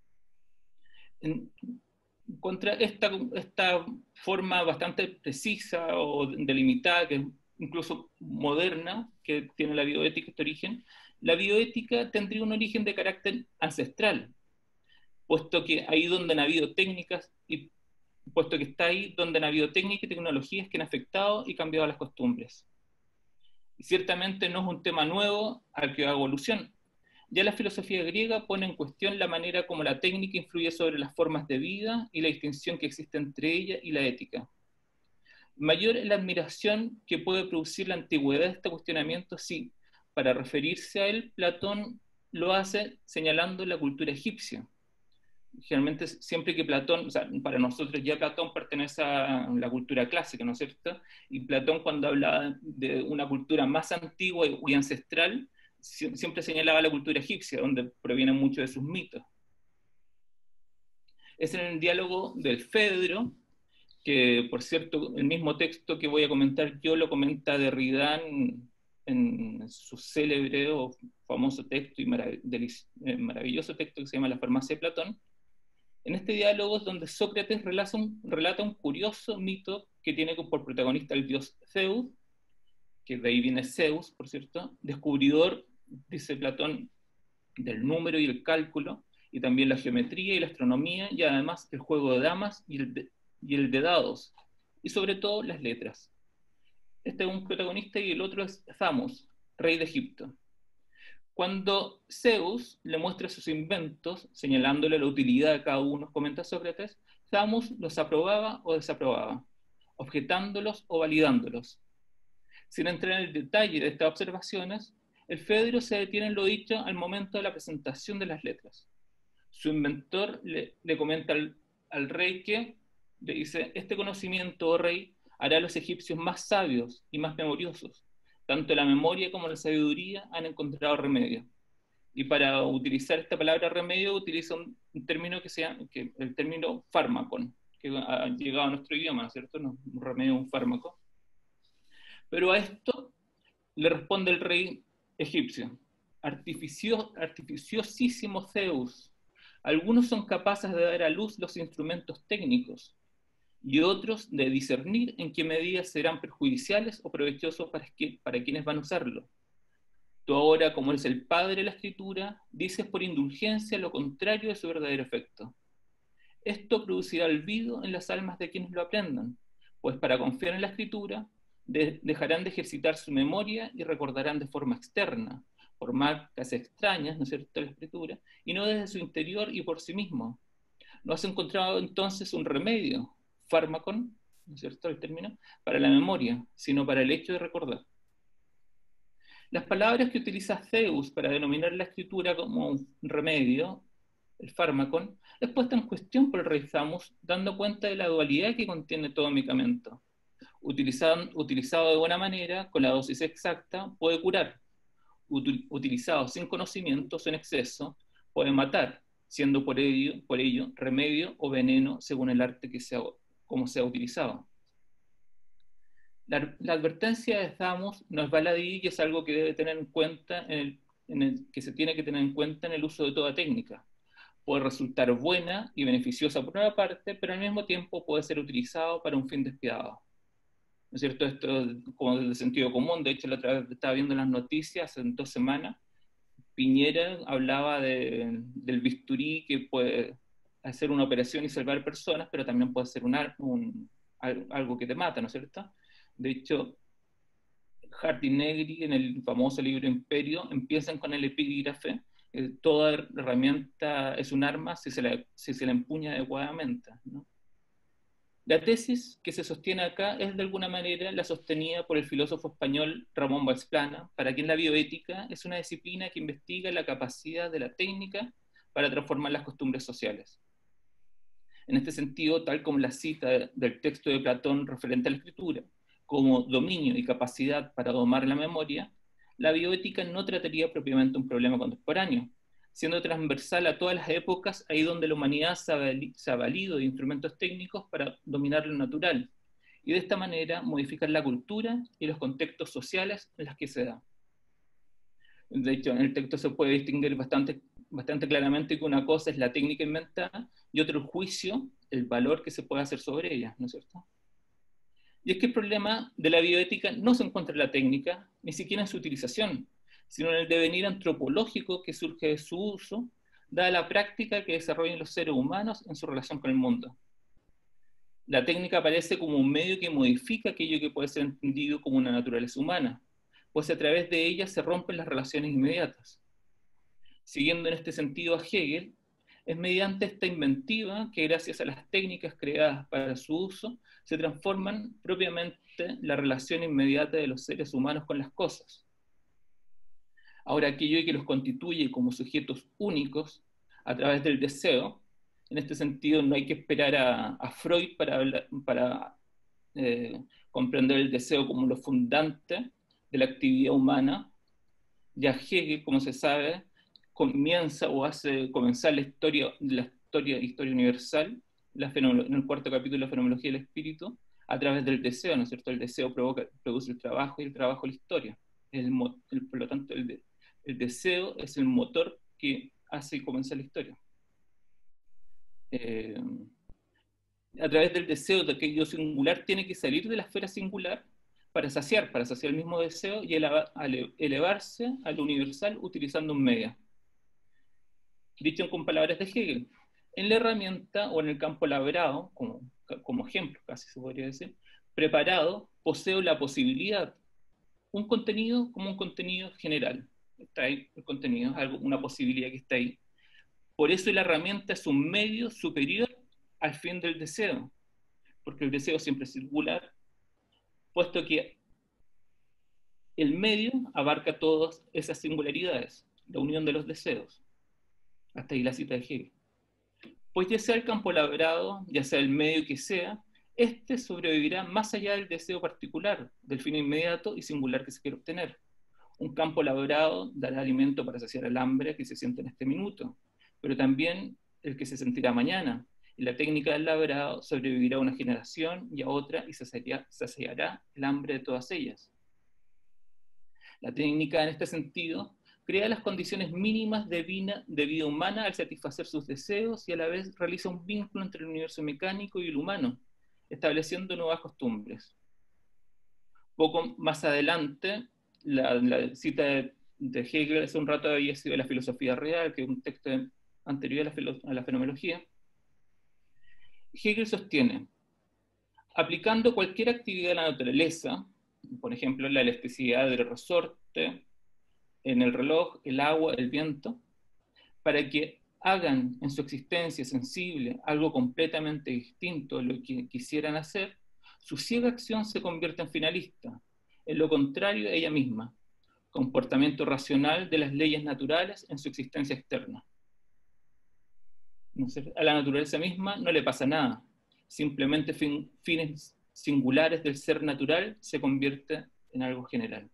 Contra esta forma bastante precisa o delimitada, que es incluso moderna, que tiene la bioética, este origen, la bioética tendría un origen de carácter ancestral, puesto que ahí donde han habido técnicas, y puesto que está ahí donde han habido técnicas y tecnologías que han afectado y cambiado las costumbres. Y ciertamente no es un tema nuevo al que va evolución. Ya la filosofía griega pone en cuestión la manera como la técnica influye sobre las formas de vida y la distinción que existe entre ella y la ética. Mayor es la admiración que puede producir la antigüedad de este cuestionamiento si, para referirse a él, Platón lo hace señalando la cultura egipcia. Generalmente, siempre que Platón, o sea, para nosotros ya Platón pertenece a la cultura clásica, ¿no es cierto? Y Platón, cuando hablaba de una cultura más antigua y ancestral, siempre señalaba la cultura egipcia, donde provienen muchos de sus mitos. Es en el diálogo del Fedro, que por cierto, el mismo texto que voy a comentar yo lo comenta Derrida en su célebre o famoso texto y maravilloso texto que se llama La farmacia de Platón. En este diálogo es donde Sócrates relata un curioso mito que tiene por protagonista el dios Zeus, que de ahí viene Zeus, por cierto, descubridor, dice Platón, del número y el cálculo, y también la geometría y la astronomía, y además el juego de damas y el de dados, y sobre todo las letras. Este es un protagonista y el otro es Thamos, rey de Egipto. Cuando Zeus le muestra sus inventos, señalándole la utilidad de cada uno, comenta Sócrates, Thamos los aprobaba o desaprobaba. objetándolos o validándolos. Sin entrar en el detalle de estas observaciones, el Fedro se detiene en lo dicho al momento de la presentación de las letras. Su inventor le comenta al rey que, le dice, este conocimiento, oh rey, hará a los egipcios más sabios y más memoriosos. Tanto la memoria como la sabiduría han encontrado remedio. Y para utilizar esta palabra remedio utiliza un término que el término fármacon, que ha llegado a nuestro idioma, ¿no es cierto? No, un remedio, un fármaco. Pero a esto le responde el rey egipcio: artificiosísimo Zeus, algunos son capaces de dar a luz los instrumentos técnicos y otros de discernir en qué medida serán perjudiciales o provechosos para quienes van a usarlo. Tú ahora, como eres el padre de la escritura, dices por indulgencia lo contrario de su verdadero efecto. Esto producirá olvido en las almas de quienes lo aprendan, pues para confiar en la escritura dejarán de ejercitar su memoria y recordarán de forma externa, por marcas extrañas, ¿no es cierto?, la escritura, y no desde su interior y por sí mismo. ¿No has encontrado entonces un remedio, fármacon, ¿no es cierto?, el término, para la memoria, sino para el hecho de recordar? Las palabras que utiliza Zeus para denominar la escritura como un remedio, el fármacon, es puesta en cuestión por el rey Thamus, dando cuenta de la dualidad que contiene todo medicamento. Utilizado de buena manera, con la dosis exacta, puede curar. Utilizado sin conocimientos en exceso, puede matar, siendo por ello remedio o veneno según el arte como sea utilizado. La advertencia de Thamus no es baladí y es algo que debe tener en cuenta que se tiene que tener en cuenta en el uso de toda técnica. Puede resultar buena y beneficiosa por una parte, pero al mismo tiempo puede ser utilizado para un fin despiadado. ¿No es cierto? Esto como de sentido común. De hecho, la otra vez estaba viendo las noticias hace 2 semanas. Piñera hablaba del bisturí que puede hacer una operación y salvar personas, pero también puede ser algo que te mata, ¿no es cierto? De hecho, Hart y Negri, en el famoso libro Imperio, empiezan con el epígrafe: toda herramienta es un arma si se la empuña adecuadamente, ¿no? La tesis que se sostiene acá es de alguna manera la sostenida por el filósofo español Ramón Valsplana, para quien la bioética es una disciplina que investiga la capacidad de la técnica para transformar las costumbres sociales. En este sentido, tal como la cita del texto de Platón referente a la escritura, como dominio y capacidad para domar la memoria, la bioética no trataría propiamente un problema contemporáneo, siendo transversal a todas las épocas, ahí donde la humanidad se ha valido de instrumentos técnicos para dominar lo natural, y de esta manera modificar la cultura y los contextos sociales en los que se da. De hecho, en el texto se puede distinguir bastante claramente que una cosa es la técnica inventada y otro el juicio, el valor que se puede hacer sobre ella, ¿no es cierto? Y es que el problema de la bioética no se encuentra en la técnica, ni siquiera en su utilización, sino en el devenir antropológico que surge de su uso, dada la práctica que desarrollan los seres humanos en su relación con el mundo. La técnica aparece como un medio que modifica aquello que puede ser entendido como una naturaleza humana, pues a través de ella se rompen las relaciones inmediatas. Siguiendo en este sentido a Hegel, es mediante esta inventiva que, gracias a las técnicas creadas para su uso, se transforman propiamente la relación inmediata de los seres humanos con las cosas. Ahora, aquello que los constituye como sujetos únicos a través del deseo, en este sentido no hay que esperar a Freud para comprender el deseo como lo fundante de la actividad humana. Ya Hegel, como se sabe, comienza o hace comenzar la historia universal, en el 4º capítulo de la Fenomenología del Espíritu, a través del deseo, ¿no es cierto? El deseo produce el trabajo y el trabajo la historia. Por lo tanto, el deseo es el motor que hace comenzar la historia. A través del deseo de aquello singular tiene que salir de la esfera singular para saciar el mismo deseo y elevarse a lo universal utilizando un medio. Dicho con palabras de Hegel, en la herramienta o en el campo labrado, como ejemplo casi se podría decir, preparado, poseo la posibilidad, un contenido como un contenido general. Está ahí el contenido, es una posibilidad que está ahí. Por eso la herramienta es un medio superior al fin del deseo, porque el deseo siempre es singular, puesto que el medio abarca todas esas singularidades, la unión de los deseos. Hasta ahí la cita de Hegel. Pues ya sea el campo labrado, ya sea el medio que sea, este sobrevivirá más allá del deseo particular, del fin inmediato y singular que se quiere obtener. Un campo labrado dará alimento para saciar el hambre que se siente en este minuto, pero también el que se sentirá mañana. Y la técnica del labrado sobrevivirá a una generación y a otra y saciará el hambre de todas ellas. La técnica, en este sentido, crea las condiciones mínimas de vida humana al satisfacer sus deseos y a la vez realiza un vínculo entre el universo mecánico y el humano, estableciendo nuevas costumbres. Poco más adelante, la cita de Hegel hace un rato había sido La filosofía real, que es un texto anterior a la fenomenología. Hegel sostiene, aplicando cualquier actividad a la naturaleza, por ejemplo, la elasticidad del resorte, en el reloj, el agua, el viento, para que hagan en su existencia sensible algo completamente distinto a lo que quisieran hacer, su ciega acción se convierte en finalista, en lo contrario a ella misma, comportamiento racional de las leyes naturales en su existencia externa. A la naturaleza misma no le pasa nada, simplemente fines singulares del ser natural se convierte en algo general.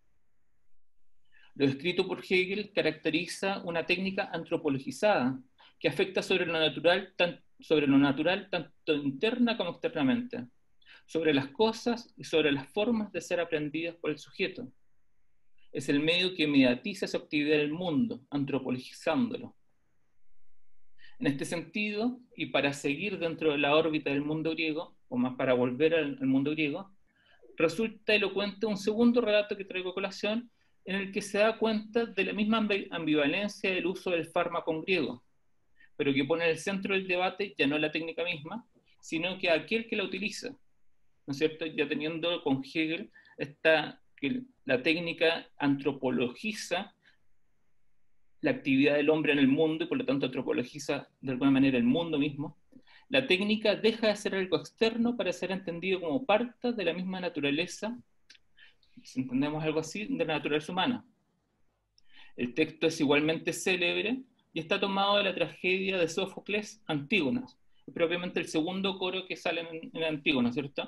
Lo descrito por Hegel caracteriza una técnica antropologizada que afecta sobre lo natural tanto interna como externamente, sobre las cosas y sobre las formas de ser aprendidas por el sujeto. Es el medio que mediatiza su actividad en el mundo, antropologizándolo. En este sentido, y para seguir dentro de la órbita del mundo griego, o más para volver al mundo griego, resulta elocuente un segundo relato que traigo a colación, en el que se da cuenta de la misma ambivalencia del uso del fármaco en griego, pero que pone en el centro del debate ya no la técnica misma, sino que aquel que la utiliza, ¿no es cierto? Ya teniendo con Hegel que la técnica antropologiza la actividad del hombre en el mundo y por lo tanto antropologiza de alguna manera el mundo mismo, la técnica deja de ser algo externo para ser entendido como parte de la misma naturaleza, si entendemos algo así, de la naturaleza humana. El texto es igualmente célebre y está tomado de la tragedia de Sófocles, Antígona, propiamente el segundo coro que sale en Antígona, ¿cierto?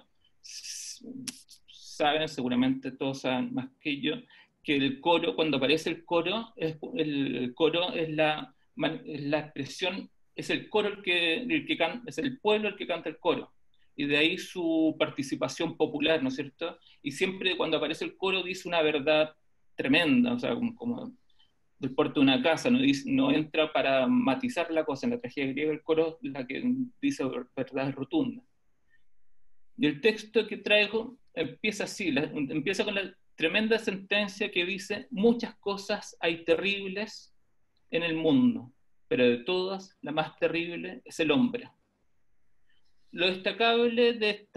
Saben, seguramente todos saben más que yo, que el coro, cuando aparece el coro es la expresión, es el coro es el pueblo el que canta el coro, y de ahí su participación popular, ¿no es cierto? Y siempre cuando aparece el coro dice una verdad tremenda, o sea, como del puerto de una casa, no entra para matizar la cosa. En la tragedia griega el coro es la que dice verdades rotundas. Y el texto que traigo empieza así, empieza con la tremenda sentencia que dice: muchas cosas hay terribles en el mundo, pero de todas la más terrible es el hombre. Lo destacable de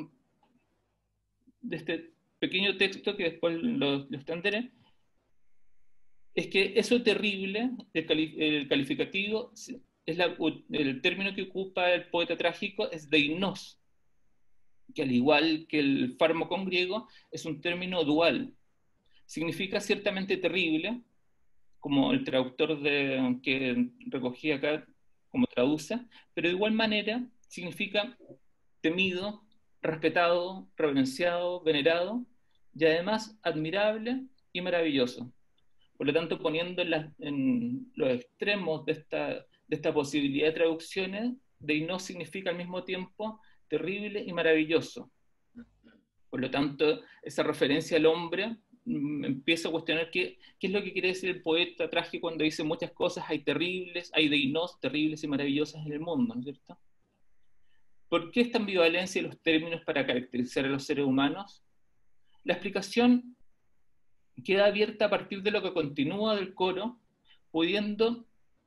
este pequeño texto, que después lo extenderé, es que eso terrible, el calificativo, el término que ocupa el poeta trágico es deinos, que al igual que el fármaco en griego, es un término dual. Significa ciertamente terrible, como el traductor que recogí acá, como traduce, pero de igual manera significa temido, respetado, reverenciado, venerado, y además admirable y maravilloso. Por lo tanto, poniendo en los extremos de esta posibilidad de traducciones, deinos significa al mismo tiempo terrible y maravilloso. Por lo tanto, esa referencia al hombre empieza a cuestionar qué es lo que quiere decir el poeta trágico cuando dice muchas cosas hay terribles, hay deinos terribles y maravillosas en el mundo, ¿no es cierto? ¿Por qué esta ambivalencia de los términos para caracterizar a los seres humanos? La explicación queda abierta a partir de lo que continúa del coro, pudiendo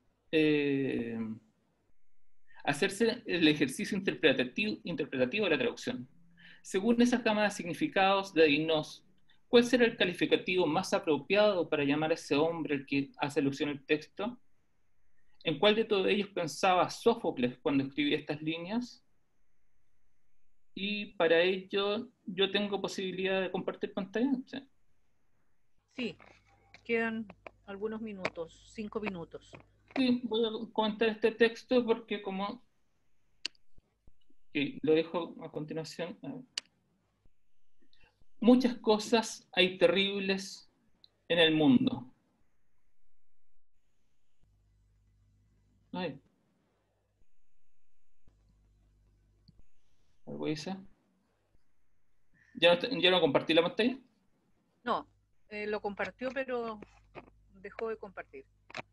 hacerse el ejercicio interpretativo de la traducción. Según esas gamas de significados de deinos, ¿cuál será el calificativo más apropiado para llamar a ese hombre al que hace alusión el texto? ¿En cuál de todos ellos pensaba Sófocles cuando escribía estas líneas? Y para ello yo tengo posibilidad de compartir pantalla. Sí. Sí, quedan algunos minutos, 5 minutos. Sí, voy a comentar este texto porque como lo dejo a continuación. A ver. Muchas cosas hay terribles en el mundo. Ay. ¿Algo dice? ¿Ya no compartí la pantalla? No, lo compartió, pero dejó de compartir.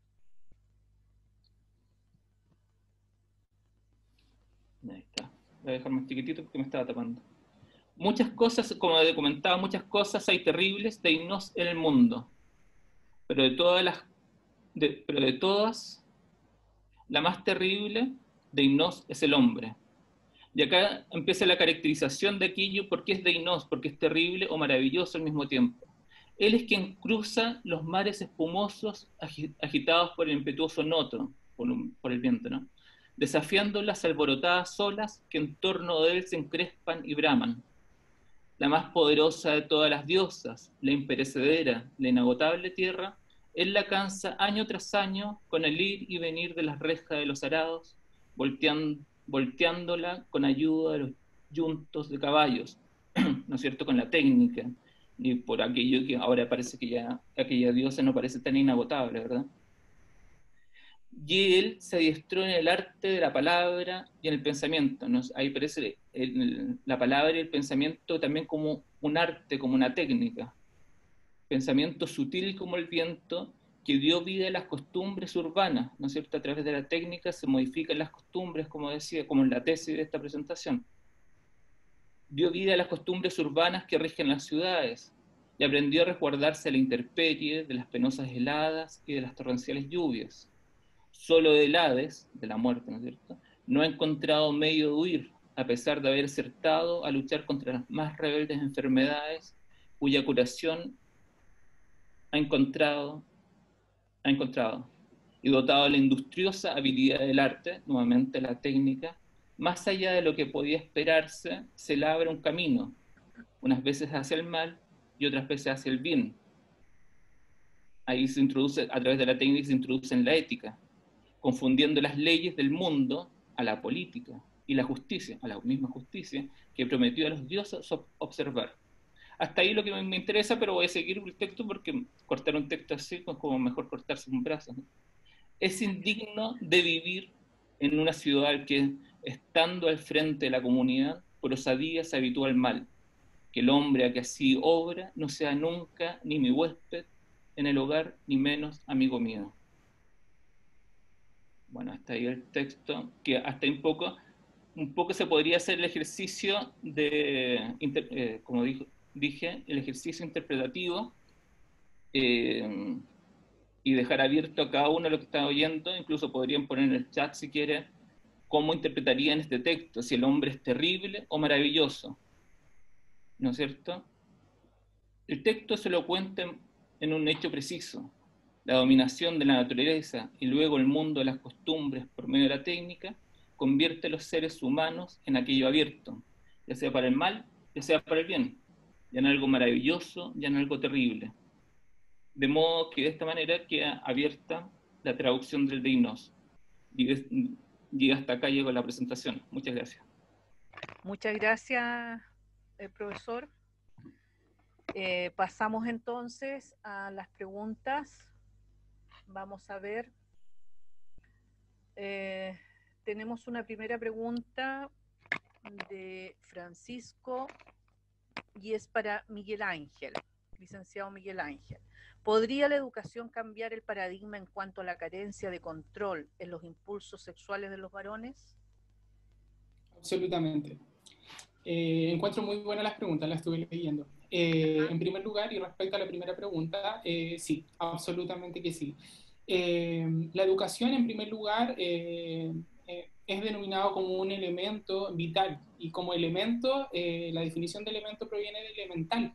Ahí está. Voy a dejar más chiquitito porque me estaba tapando. Muchas cosas, como comentaba, muchas cosas hay terribles de Innos en el mundo. Pero de todas, la más terrible de Innos es el hombre. Y acá empieza la caracterización de aquello, porque es Deinos, porque es terrible o maravilloso al mismo tiempo. Él es quien cruza los mares espumosos agitados por el impetuoso noto, por el viento, ¿no? Desafiando las alborotadas olas que en torno de él se encrespan y braman. La más poderosa de todas las diosas, la imperecedera, la inagotable tierra, él la cansa año tras año con el ir y venir de las rejas de los arados, volteándola con ayuda de los yuntos de caballos, ¿no es cierto?, con la técnica, y por aquello que ahora parece que ya aquella diosa no parece tan inagotable, ¿verdad? Y él se adiestró en el arte de la palabra y en el pensamiento, ¿no? Ahí parece la palabra y el pensamiento también como un arte, como una técnica, pensamiento sutil como el viento, que dio vida a las costumbres urbanas, ¿no es cierto? A través de la técnica se modifican las costumbres, como decía, como en la tesis de esta presentación. Dio vida a las costumbres urbanas que rigen las ciudades y aprendió a resguardarse de la intemperie, de las penosas heladas y de las torrenciales lluvias. Solo del Hades, de la muerte, ¿no es cierto?, no ha encontrado medio de huir, a pesar de haber acertado a luchar contra las más rebeldes enfermedades, cuya curación ha encontrado, y dotado de la industriosa habilidad del arte, nuevamente la técnica, más allá de lo que podía esperarse, se le abre un camino, unas veces hacia el mal y otras veces hacia el bien. Ahí se introduce, a través de la técnica se introduce en la ética, confundiendo las leyes del mundo a la política y la justicia, a la misma justicia que prometió a los dioses observar. Hasta ahí lo que me interesa, pero voy a seguir el texto porque cortar un texto así es como mejor cortarse un brazo, ¿no? Es indigno de vivir en una ciudad que, estando al frente de la comunidad, por osadía se habitúa al mal. Que el hombre a que así obra no sea nunca ni mi huésped en el hogar, ni menos amigo mío. Bueno, hasta ahí el texto, que hasta un poco se podría hacer el ejercicio de, como dije, el ejercicio interpretativo, y dejar abierto a cada uno lo que está oyendo. Incluso podrían poner en el chat, si quieren, cómo interpretarían este texto, si el hombre es terrible o maravilloso, ¿no es cierto? El texto se lo cuenta en un hecho preciso, la dominación de la naturaleza y luego el mundo de las costumbres por medio de la técnica, convierte a los seres humanos en aquello abierto, ya sea para el mal, ya sea para el bien, ya en algo maravilloso, ya en algo terrible. De modo que de esta manera queda abierta la traducción del Deinos. Llega hasta acá, llego a la presentación. Muchas gracias. Muchas gracias, profesor. Pasamos entonces a las preguntas. Vamos a ver. Tenemos una primera pregunta de Francisco y es para Miguel Ángel, licenciado Miguel Ángel. ¿Podría la educación cambiar el paradigma en cuanto a la carencia de control en los impulsos sexuales de los varones? Absolutamente. Encuentro muy buenas las preguntas, las estuve leyendo. En primer lugar, y respecto a la primera pregunta, sí, absolutamente que sí. La educación, en primer lugar, es denominado como un elemento vital, y como elemento, la definición de elemento proviene de elemental,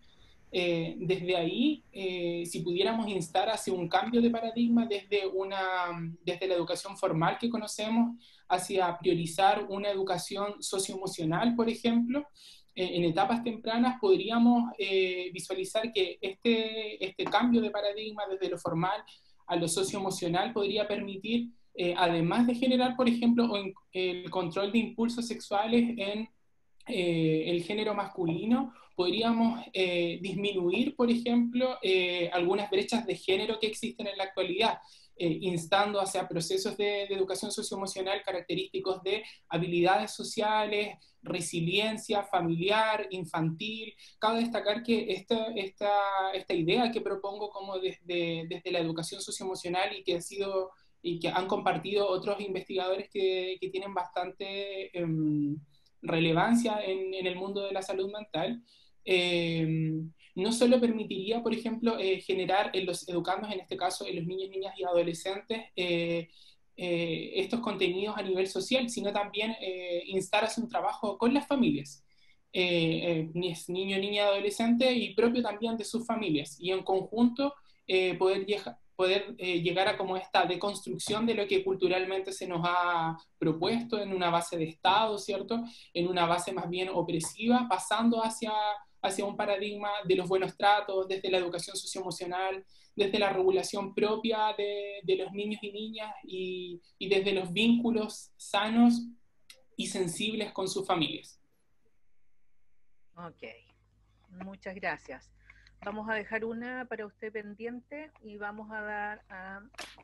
Desde ahí, si pudiéramos instar hacia un cambio de paradigma desde la educación formal que conocemos, hacia priorizar una educación socioemocional, por ejemplo, en etapas tempranas podríamos visualizar que este cambio de paradigma desde lo formal a lo socioemocional podría permitir, además de generar, por ejemplo, el control de impulsos sexuales en el género masculino, podríamos disminuir, por ejemplo, algunas brechas de género que existen en la actualidad, instando hacia procesos de educación socioemocional característicos de habilidades sociales, resiliencia familiar, infantil. Cabe destacar que esta idea que propongo como desde la educación socioemocional y que han compartido otros investigadores que tienen bastante relevancia en el mundo de la salud mental, no solo permitiría, por ejemplo, generar en los educandos, en este caso en los niños, niñas y adolescentes, estos contenidos a nivel social, sino también instar a hacer un trabajo con las familias, niño, niña, adolescente y propio también de sus familias, y en conjunto poder llegar a como esta deconstrucción de lo que culturalmente se nos ha propuesto en una base de Estado, ¿cierto? En una base más bien opresiva, pasando hacia un paradigma de los buenos tratos, desde la educación socioemocional, desde la regulación propia de los niños y niñas y desde los vínculos sanos y sensibles con sus familias. Ok, muchas gracias. Vamos a dejar una para usted pendiente y vamos a dar a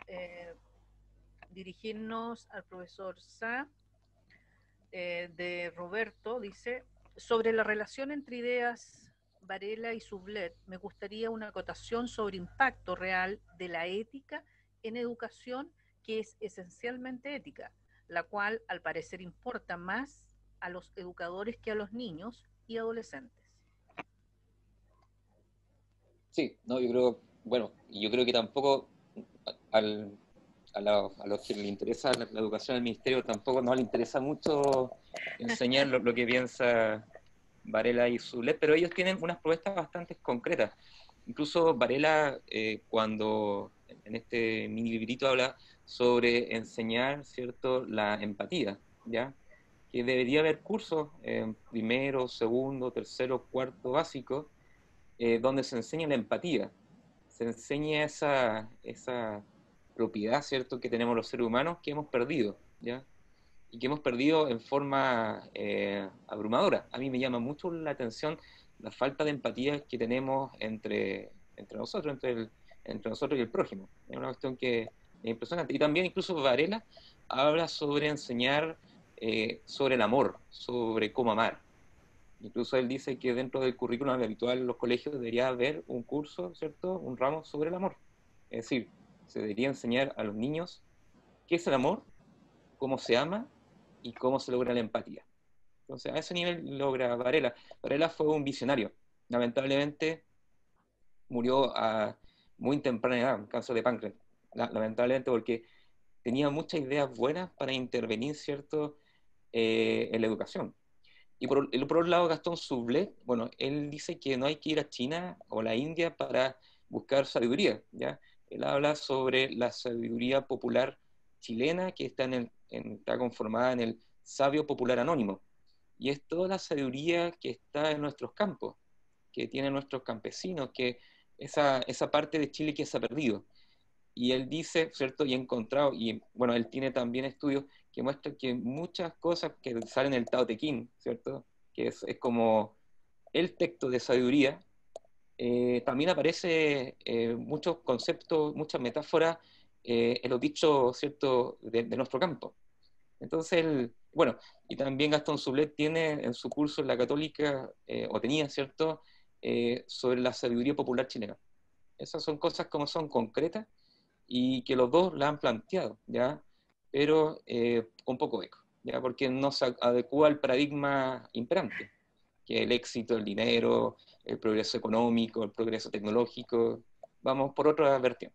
dirigirnos al profesor Sá, de Roberto. Dice, sobre la relación entre ideas Varela y Sublet, me gustaría una acotación sobre impacto real de la ética en educación, que es esencialmente ética, la cual al parecer importa más a los educadores que a los niños y adolescentes. Sí, no, yo creo, bueno, yo creo que tampoco al, a los que le interesa la educación al ministerio tampoco no le interesa mucho enseñar lo que piensa Varela y Zulet, pero ellos tienen unas propuestas bastante concretas. Incluso Varela, cuando en este mini librito habla sobre enseñar, ¿cierto?, la empatía, ¿ya? Que debería haber cursos en primero, segundo, tercero, cuarto básico, donde se enseña la empatía, se enseña esa propiedad, ¿cierto?, que tenemos los seres humanos que hemos perdido, ¿ya? Y que hemos perdido en forma abrumadora. A mí me llama mucho la atención la falta de empatía que tenemos entre nosotros, entre nosotros y el prójimo. Es una cuestión que es impresionante. Y también incluso Varela habla sobre enseñar sobre el amor, sobre cómo amar. Incluso él dice que dentro del currículum habitual en los colegios debería haber un curso, ¿cierto?, un ramo sobre el amor. Es decir, se debería enseñar a los niños qué es el amor, cómo se ama y cómo se logra la empatía. Entonces, a ese nivel logra Varela. Varela fue un visionario. Lamentablemente, murió a muy temprana edad, cáncer de páncreas. Lamentablemente, porque tenía muchas ideas buenas para intervenir, ¿cierto?, en la educación. Y por otro lado, Gastón Sublet, bueno, él dice que no hay que ir a China o la India para buscar sabiduría, ¿ya? Él habla sobre la sabiduría popular chilena que está conformada en el sabio popular anónimo. Y es toda la sabiduría que está en nuestros campos, que tienen nuestros campesinos, que esa parte de Chile que se ha perdido. Y él dice, ¿cierto? Y he encontrado, y bueno, él tiene también estudios que muestran que muchas cosas que salen en el Tao Te Ching, ¿cierto? Que es como el texto de sabiduría, también aparece muchos conceptos, muchas metáforas en los dichos, ¿cierto?, de nuestro campo. Entonces, bueno, y también Gastón Sublet tiene en su curso en la Católica, o tenía, ¿cierto?, sobre la sabiduría popular chilena. Esas son cosas como son concretas y que los dos la han planteado, ¿ya? Pero con poco eco, ¿ya? Porque no se adecua al paradigma imperante, que es el éxito, el dinero, el progreso económico, el progreso tecnológico. Vamos por otra vertiente.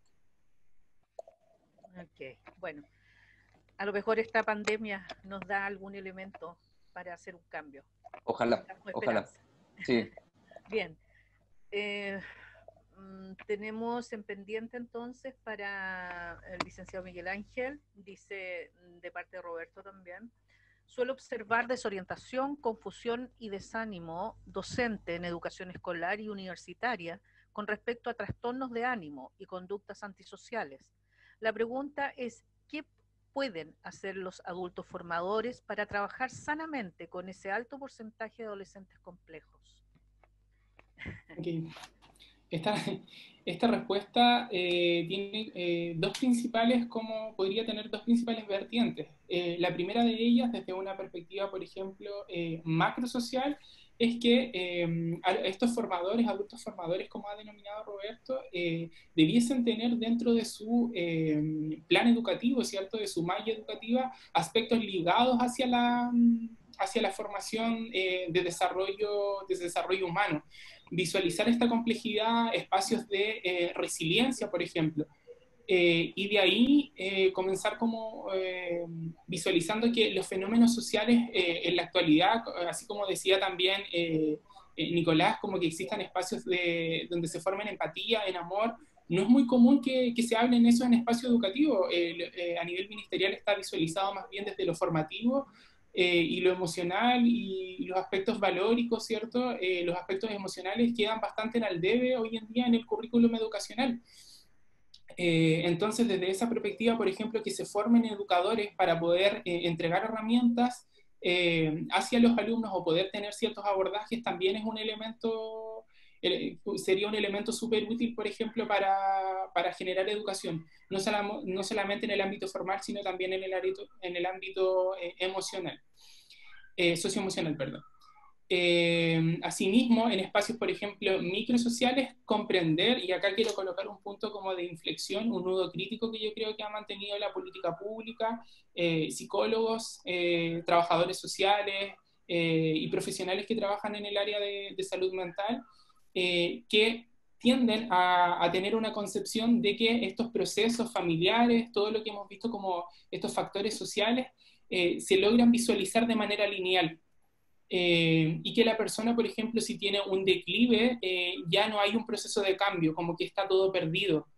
Ok, bueno, a lo mejor esta pandemia nos da algún elemento para hacer un cambio. Ojalá, ojalá. Sí. Bien, Tenemos en pendiente entonces para el licenciado Miguel Ángel, dice de parte de Roberto también. Suelo observar desorientación, confusión y desánimo docente en educación escolar y universitaria con respecto a trastornos de ánimo y conductas antisociales. La pregunta es, ¿qué pueden hacer los adultos formadores para trabajar sanamente con ese alto porcentaje de adolescentes complejos? Okay. Esta respuesta tiene podría tener dos principales vertientes. La primera de ellas, desde una perspectiva, por ejemplo, macrosocial, es que estos formadores, adultos formadores, como ha denominado Roberto, debiesen tener dentro de su plan educativo, ¿cierto?, de su malla educativa, aspectos ligados hacia la formación de desarrollo humano. Visualizar esta complejidad, espacios de resiliencia, por ejemplo, y de ahí comenzar como visualizando que los fenómenos sociales en la actualidad, así como decía también Nicolás, como que existan espacios donde se formen empatía, en amor. No es muy común que se hable en eso en espacio educativo. A nivel ministerial está visualizado más bien desde lo formativo y lo emocional y los aspectos valóricos, ¿cierto? Los aspectos emocionales quedan bastante en al debe hoy en día en el currículum educacional. Entonces, desde esa perspectiva, por ejemplo, que se formen educadores para poder entregar herramientas hacia los alumnos o poder tener ciertos abordajes también es un elemento, sería un elemento súper útil, por ejemplo, para generar educación, no solamente en el ámbito formal, sino también en el ámbito emocional, socioemocional, perdón. Asimismo, en espacios, por ejemplo, microsociales, comprender, y acá quiero colocar un punto como de inflexión, un nudo crítico que yo creo que ha mantenido la política pública, psicólogos, trabajadores sociales y profesionales que trabajan en el área de salud mental, que tienden a tener una concepción de que estos procesos familiares, todo lo que hemos visto como estos factores sociales, se logran visualizar de manera lineal. Y que la persona, por ejemplo, si tiene un declive, ya no hay un proceso de cambio, como que está todo perdido,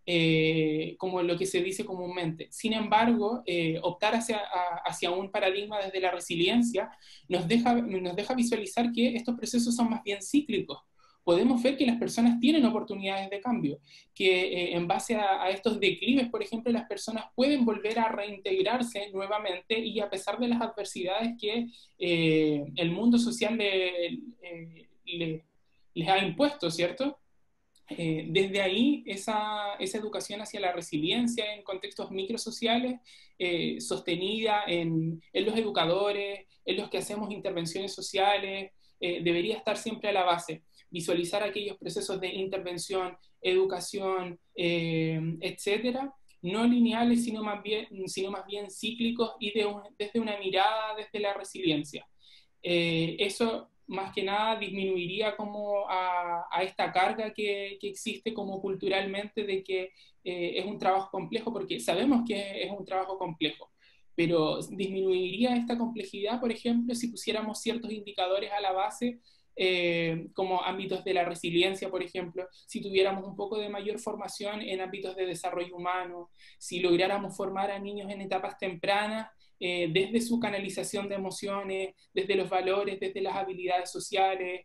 como lo que se dice comúnmente. Sin embargo, optar hacia un paradigma desde la resiliencia nos deja visualizar que estos procesos son más bien cíclicos. Podemos ver que las personas tienen oportunidades de cambio, que en base a estos declives, por ejemplo, las personas pueden volver a reintegrarse nuevamente y a pesar de las adversidades que el mundo social les ha impuesto, ¿cierto? Desde ahí, esa educación hacia la resiliencia en contextos microsociales, sostenida en los educadores, en los que hacemos intervenciones sociales, debería estar siempre a la base. Visualizar aquellos procesos de intervención, educación, etcétera, no lineales, sino más bien cíclicos y desde una mirada desde la resiliencia. Eso más que nada disminuiría como a esta carga que existe como culturalmente de que es un trabajo complejo, porque sabemos que es un trabajo complejo, pero disminuiría esta complejidad, por ejemplo, si pusiéramos ciertos indicadores a la base, como ámbitos de la resiliencia, por ejemplo, si tuviéramos un poco de mayor formación en ámbitos de desarrollo humano, si lográramos formar a niños en etapas tempranas, desde su canalización de emociones, desde los valores, desde las habilidades sociales,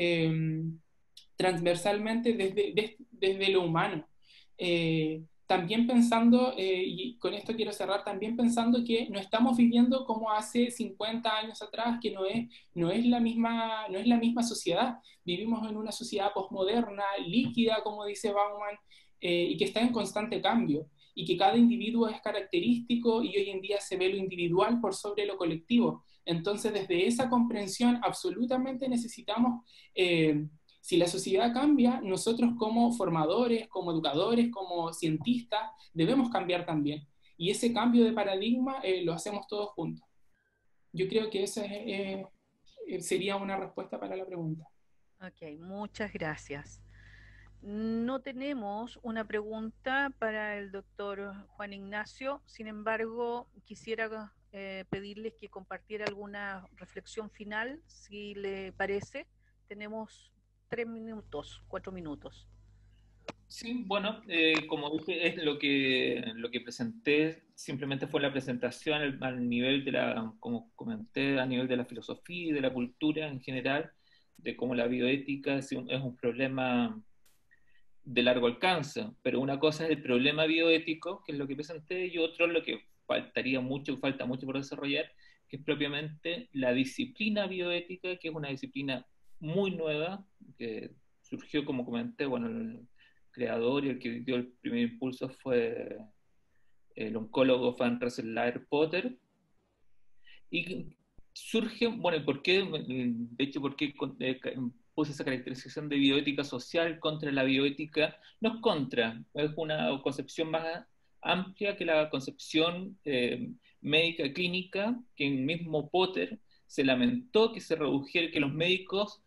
transversalmente desde lo humano. También pensando, y con esto quiero cerrar, también pensando que no estamos viviendo como hace 50 años atrás, que no es la misma sociedad. Vivimos en una sociedad posmoderna, líquida, como dice Bauman, y que está en constante cambio, y que cada individuo es característico y hoy en día se ve lo individual por sobre lo colectivo. Entonces, desde esa comprensión, absolutamente necesitamos... si la sociedad cambia, nosotros como formadores, como educadores, como cientistas, debemos cambiar también. Y ese cambio de paradigma lo hacemos todos juntos. Yo creo que esa sería una respuesta para la pregunta. Ok, muchas gracias. No tenemos una pregunta para el doctor Juan Ignacio, sin embargo, quisiera pedirles que compartiera alguna reflexión final, si le parece. Tenemos 4 minutos. Sí, bueno, como dije, es lo que presenté, simplemente fue la presentación al nivel de como comenté, a nivel de la filosofía y de la cultura en general, de cómo la bioética es un problema de largo alcance, pero una cosa es el problema bioético, que es lo que presenté, y otro lo que falta mucho por desarrollar, que es propiamente la disciplina bioética, que es una disciplina muy nueva, que surgió, como comenté, bueno, el creador y el que dio el primer impulso fue el oncólogo Van Rensselaer-Potter, y surge, bueno, ¿por qué? De hecho, ¿por qué puse esa caracterización de bioética social contra la bioética? No es contra, es una concepción más amplia que la concepción médica clínica, que el mismo Potter se lamentó que se redujera, que los médicos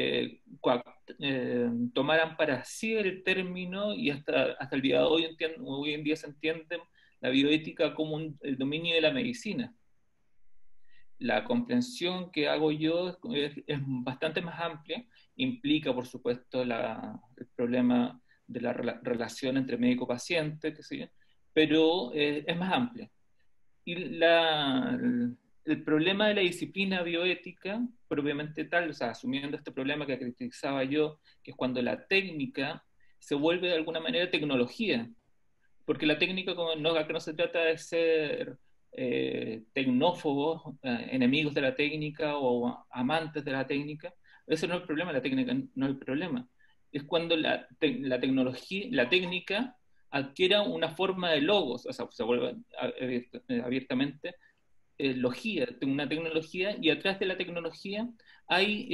tomaran para sí el término, y hasta el día de hoy en día se entiende la bioética como el dominio de la medicina. La comprensión que hago yo es bastante más amplia, implica, por supuesto, el problema de la relación entre médico-paciente, pero es más amplia. Y el problema de la disciplina bioética, propiamente tal, o sea, asumiendo este problema que caracterizaba yo, que es cuando la técnica se vuelve de alguna manera tecnología, porque la técnica, acá no se trata de ser tecnófobos, enemigos de la técnica o amantes de la técnica. Ese no es el problema, la técnica no es el problema. Es cuando la tecnología, la técnica adquiera una forma de logos, o sea, se vuelve abiertamente una tecnología, y atrás de la tecnología hay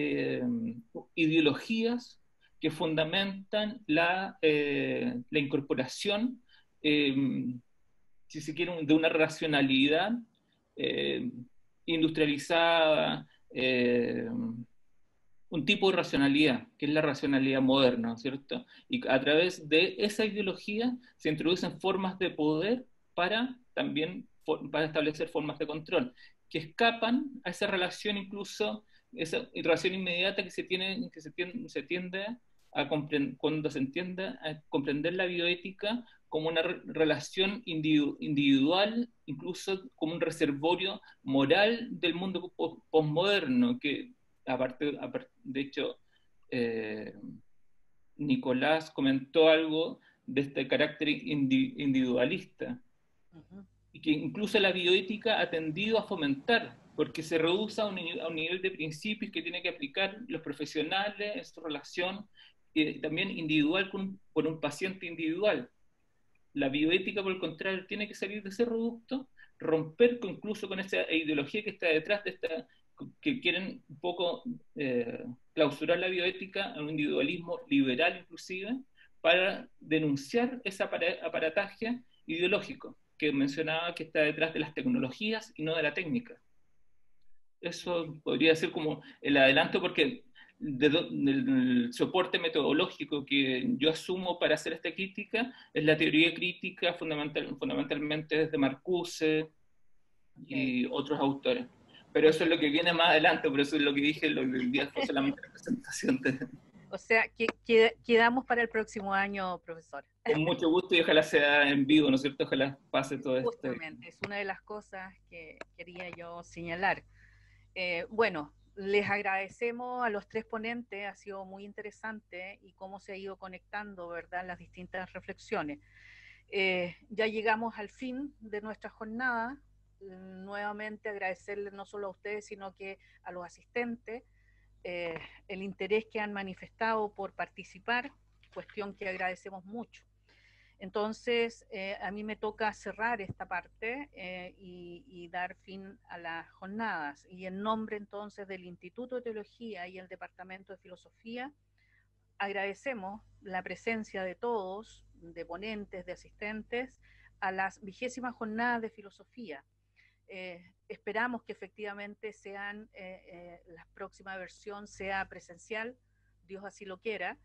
ideologías que fundamentan la incorporación, si se quiere, de una racionalidad eh, industrializada, un tipo de racionalidad, que es la racionalidad moderna, ¿cierto? Y a través de esa ideología se introducen formas de poder para establecer formas de control, que escapan a esa relación, incluso esa relación inmediata que se tiende a cuando se entiende a comprender la bioética como una relación individual, incluso como un reservorio moral del mundo posmoderno, que de hecho, Nicolás comentó algo de este carácter individualista, y que incluso la bioética ha tendido a fomentar, porque se reduce a un nivel de principios que tienen que aplicar los profesionales en su relación, también individual con un paciente individual. La bioética, por el contrario, tiene que salir de ese reducto, romper incluso con esa ideología que está detrás de que quieren un poco clausurar la bioética a un individualismo liberal inclusive, para denunciar ese aparataje ideológico que mencionaba, que está detrás de las tecnologías y no de la técnica. Eso podría ser como el adelanto, porque del soporte metodológico que yo asumo para hacer esta crítica es la teoría crítica fundamentalmente desde Marcuse y otros autores. Pero eso es lo que viene más adelante, por eso es lo que dije, lo del día fue solamente la presentación. O sea, quedamos para el próximo año, profesor. Con mucho gusto, y ojalá sea en vivo, ¿no es cierto? Ojalá pase todo esto. Justamente, es una de las cosas que quería yo señalar. Bueno, les agradecemos a los tres ponentes, ha sido muy interesante y cómo se ha ido conectando, ¿verdad?, las distintas reflexiones. Ya llegamos al fin de nuestra jornada. Nuevamente agradecerles no solo a ustedes, sino que a los asistentes, el interés que han manifestado por participar, cuestión que agradecemos mucho. Entonces, a mí me toca cerrar esta parte y dar fin a las jornadas. Y en nombre entonces del Instituto de Teología y el Departamento de Filosofía, agradecemos la presencia de todos, de ponentes, de asistentes, a las 20ª jornadas de filosofía. Esperamos que efectivamente la próxima versión sea presencial, Dios así lo quiera,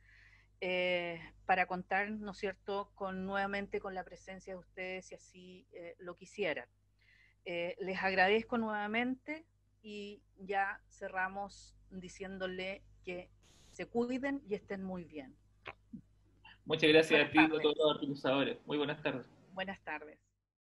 para contar, ¿no es cierto?, nuevamente con la presencia de ustedes, si así lo quisieran. Les agradezco nuevamente y ya cerramos diciéndole que se cuiden y estén muy bien. Muchas gracias a ti y a Buenas todos los organizadores. Muy buenas tardes. Buenas tardes.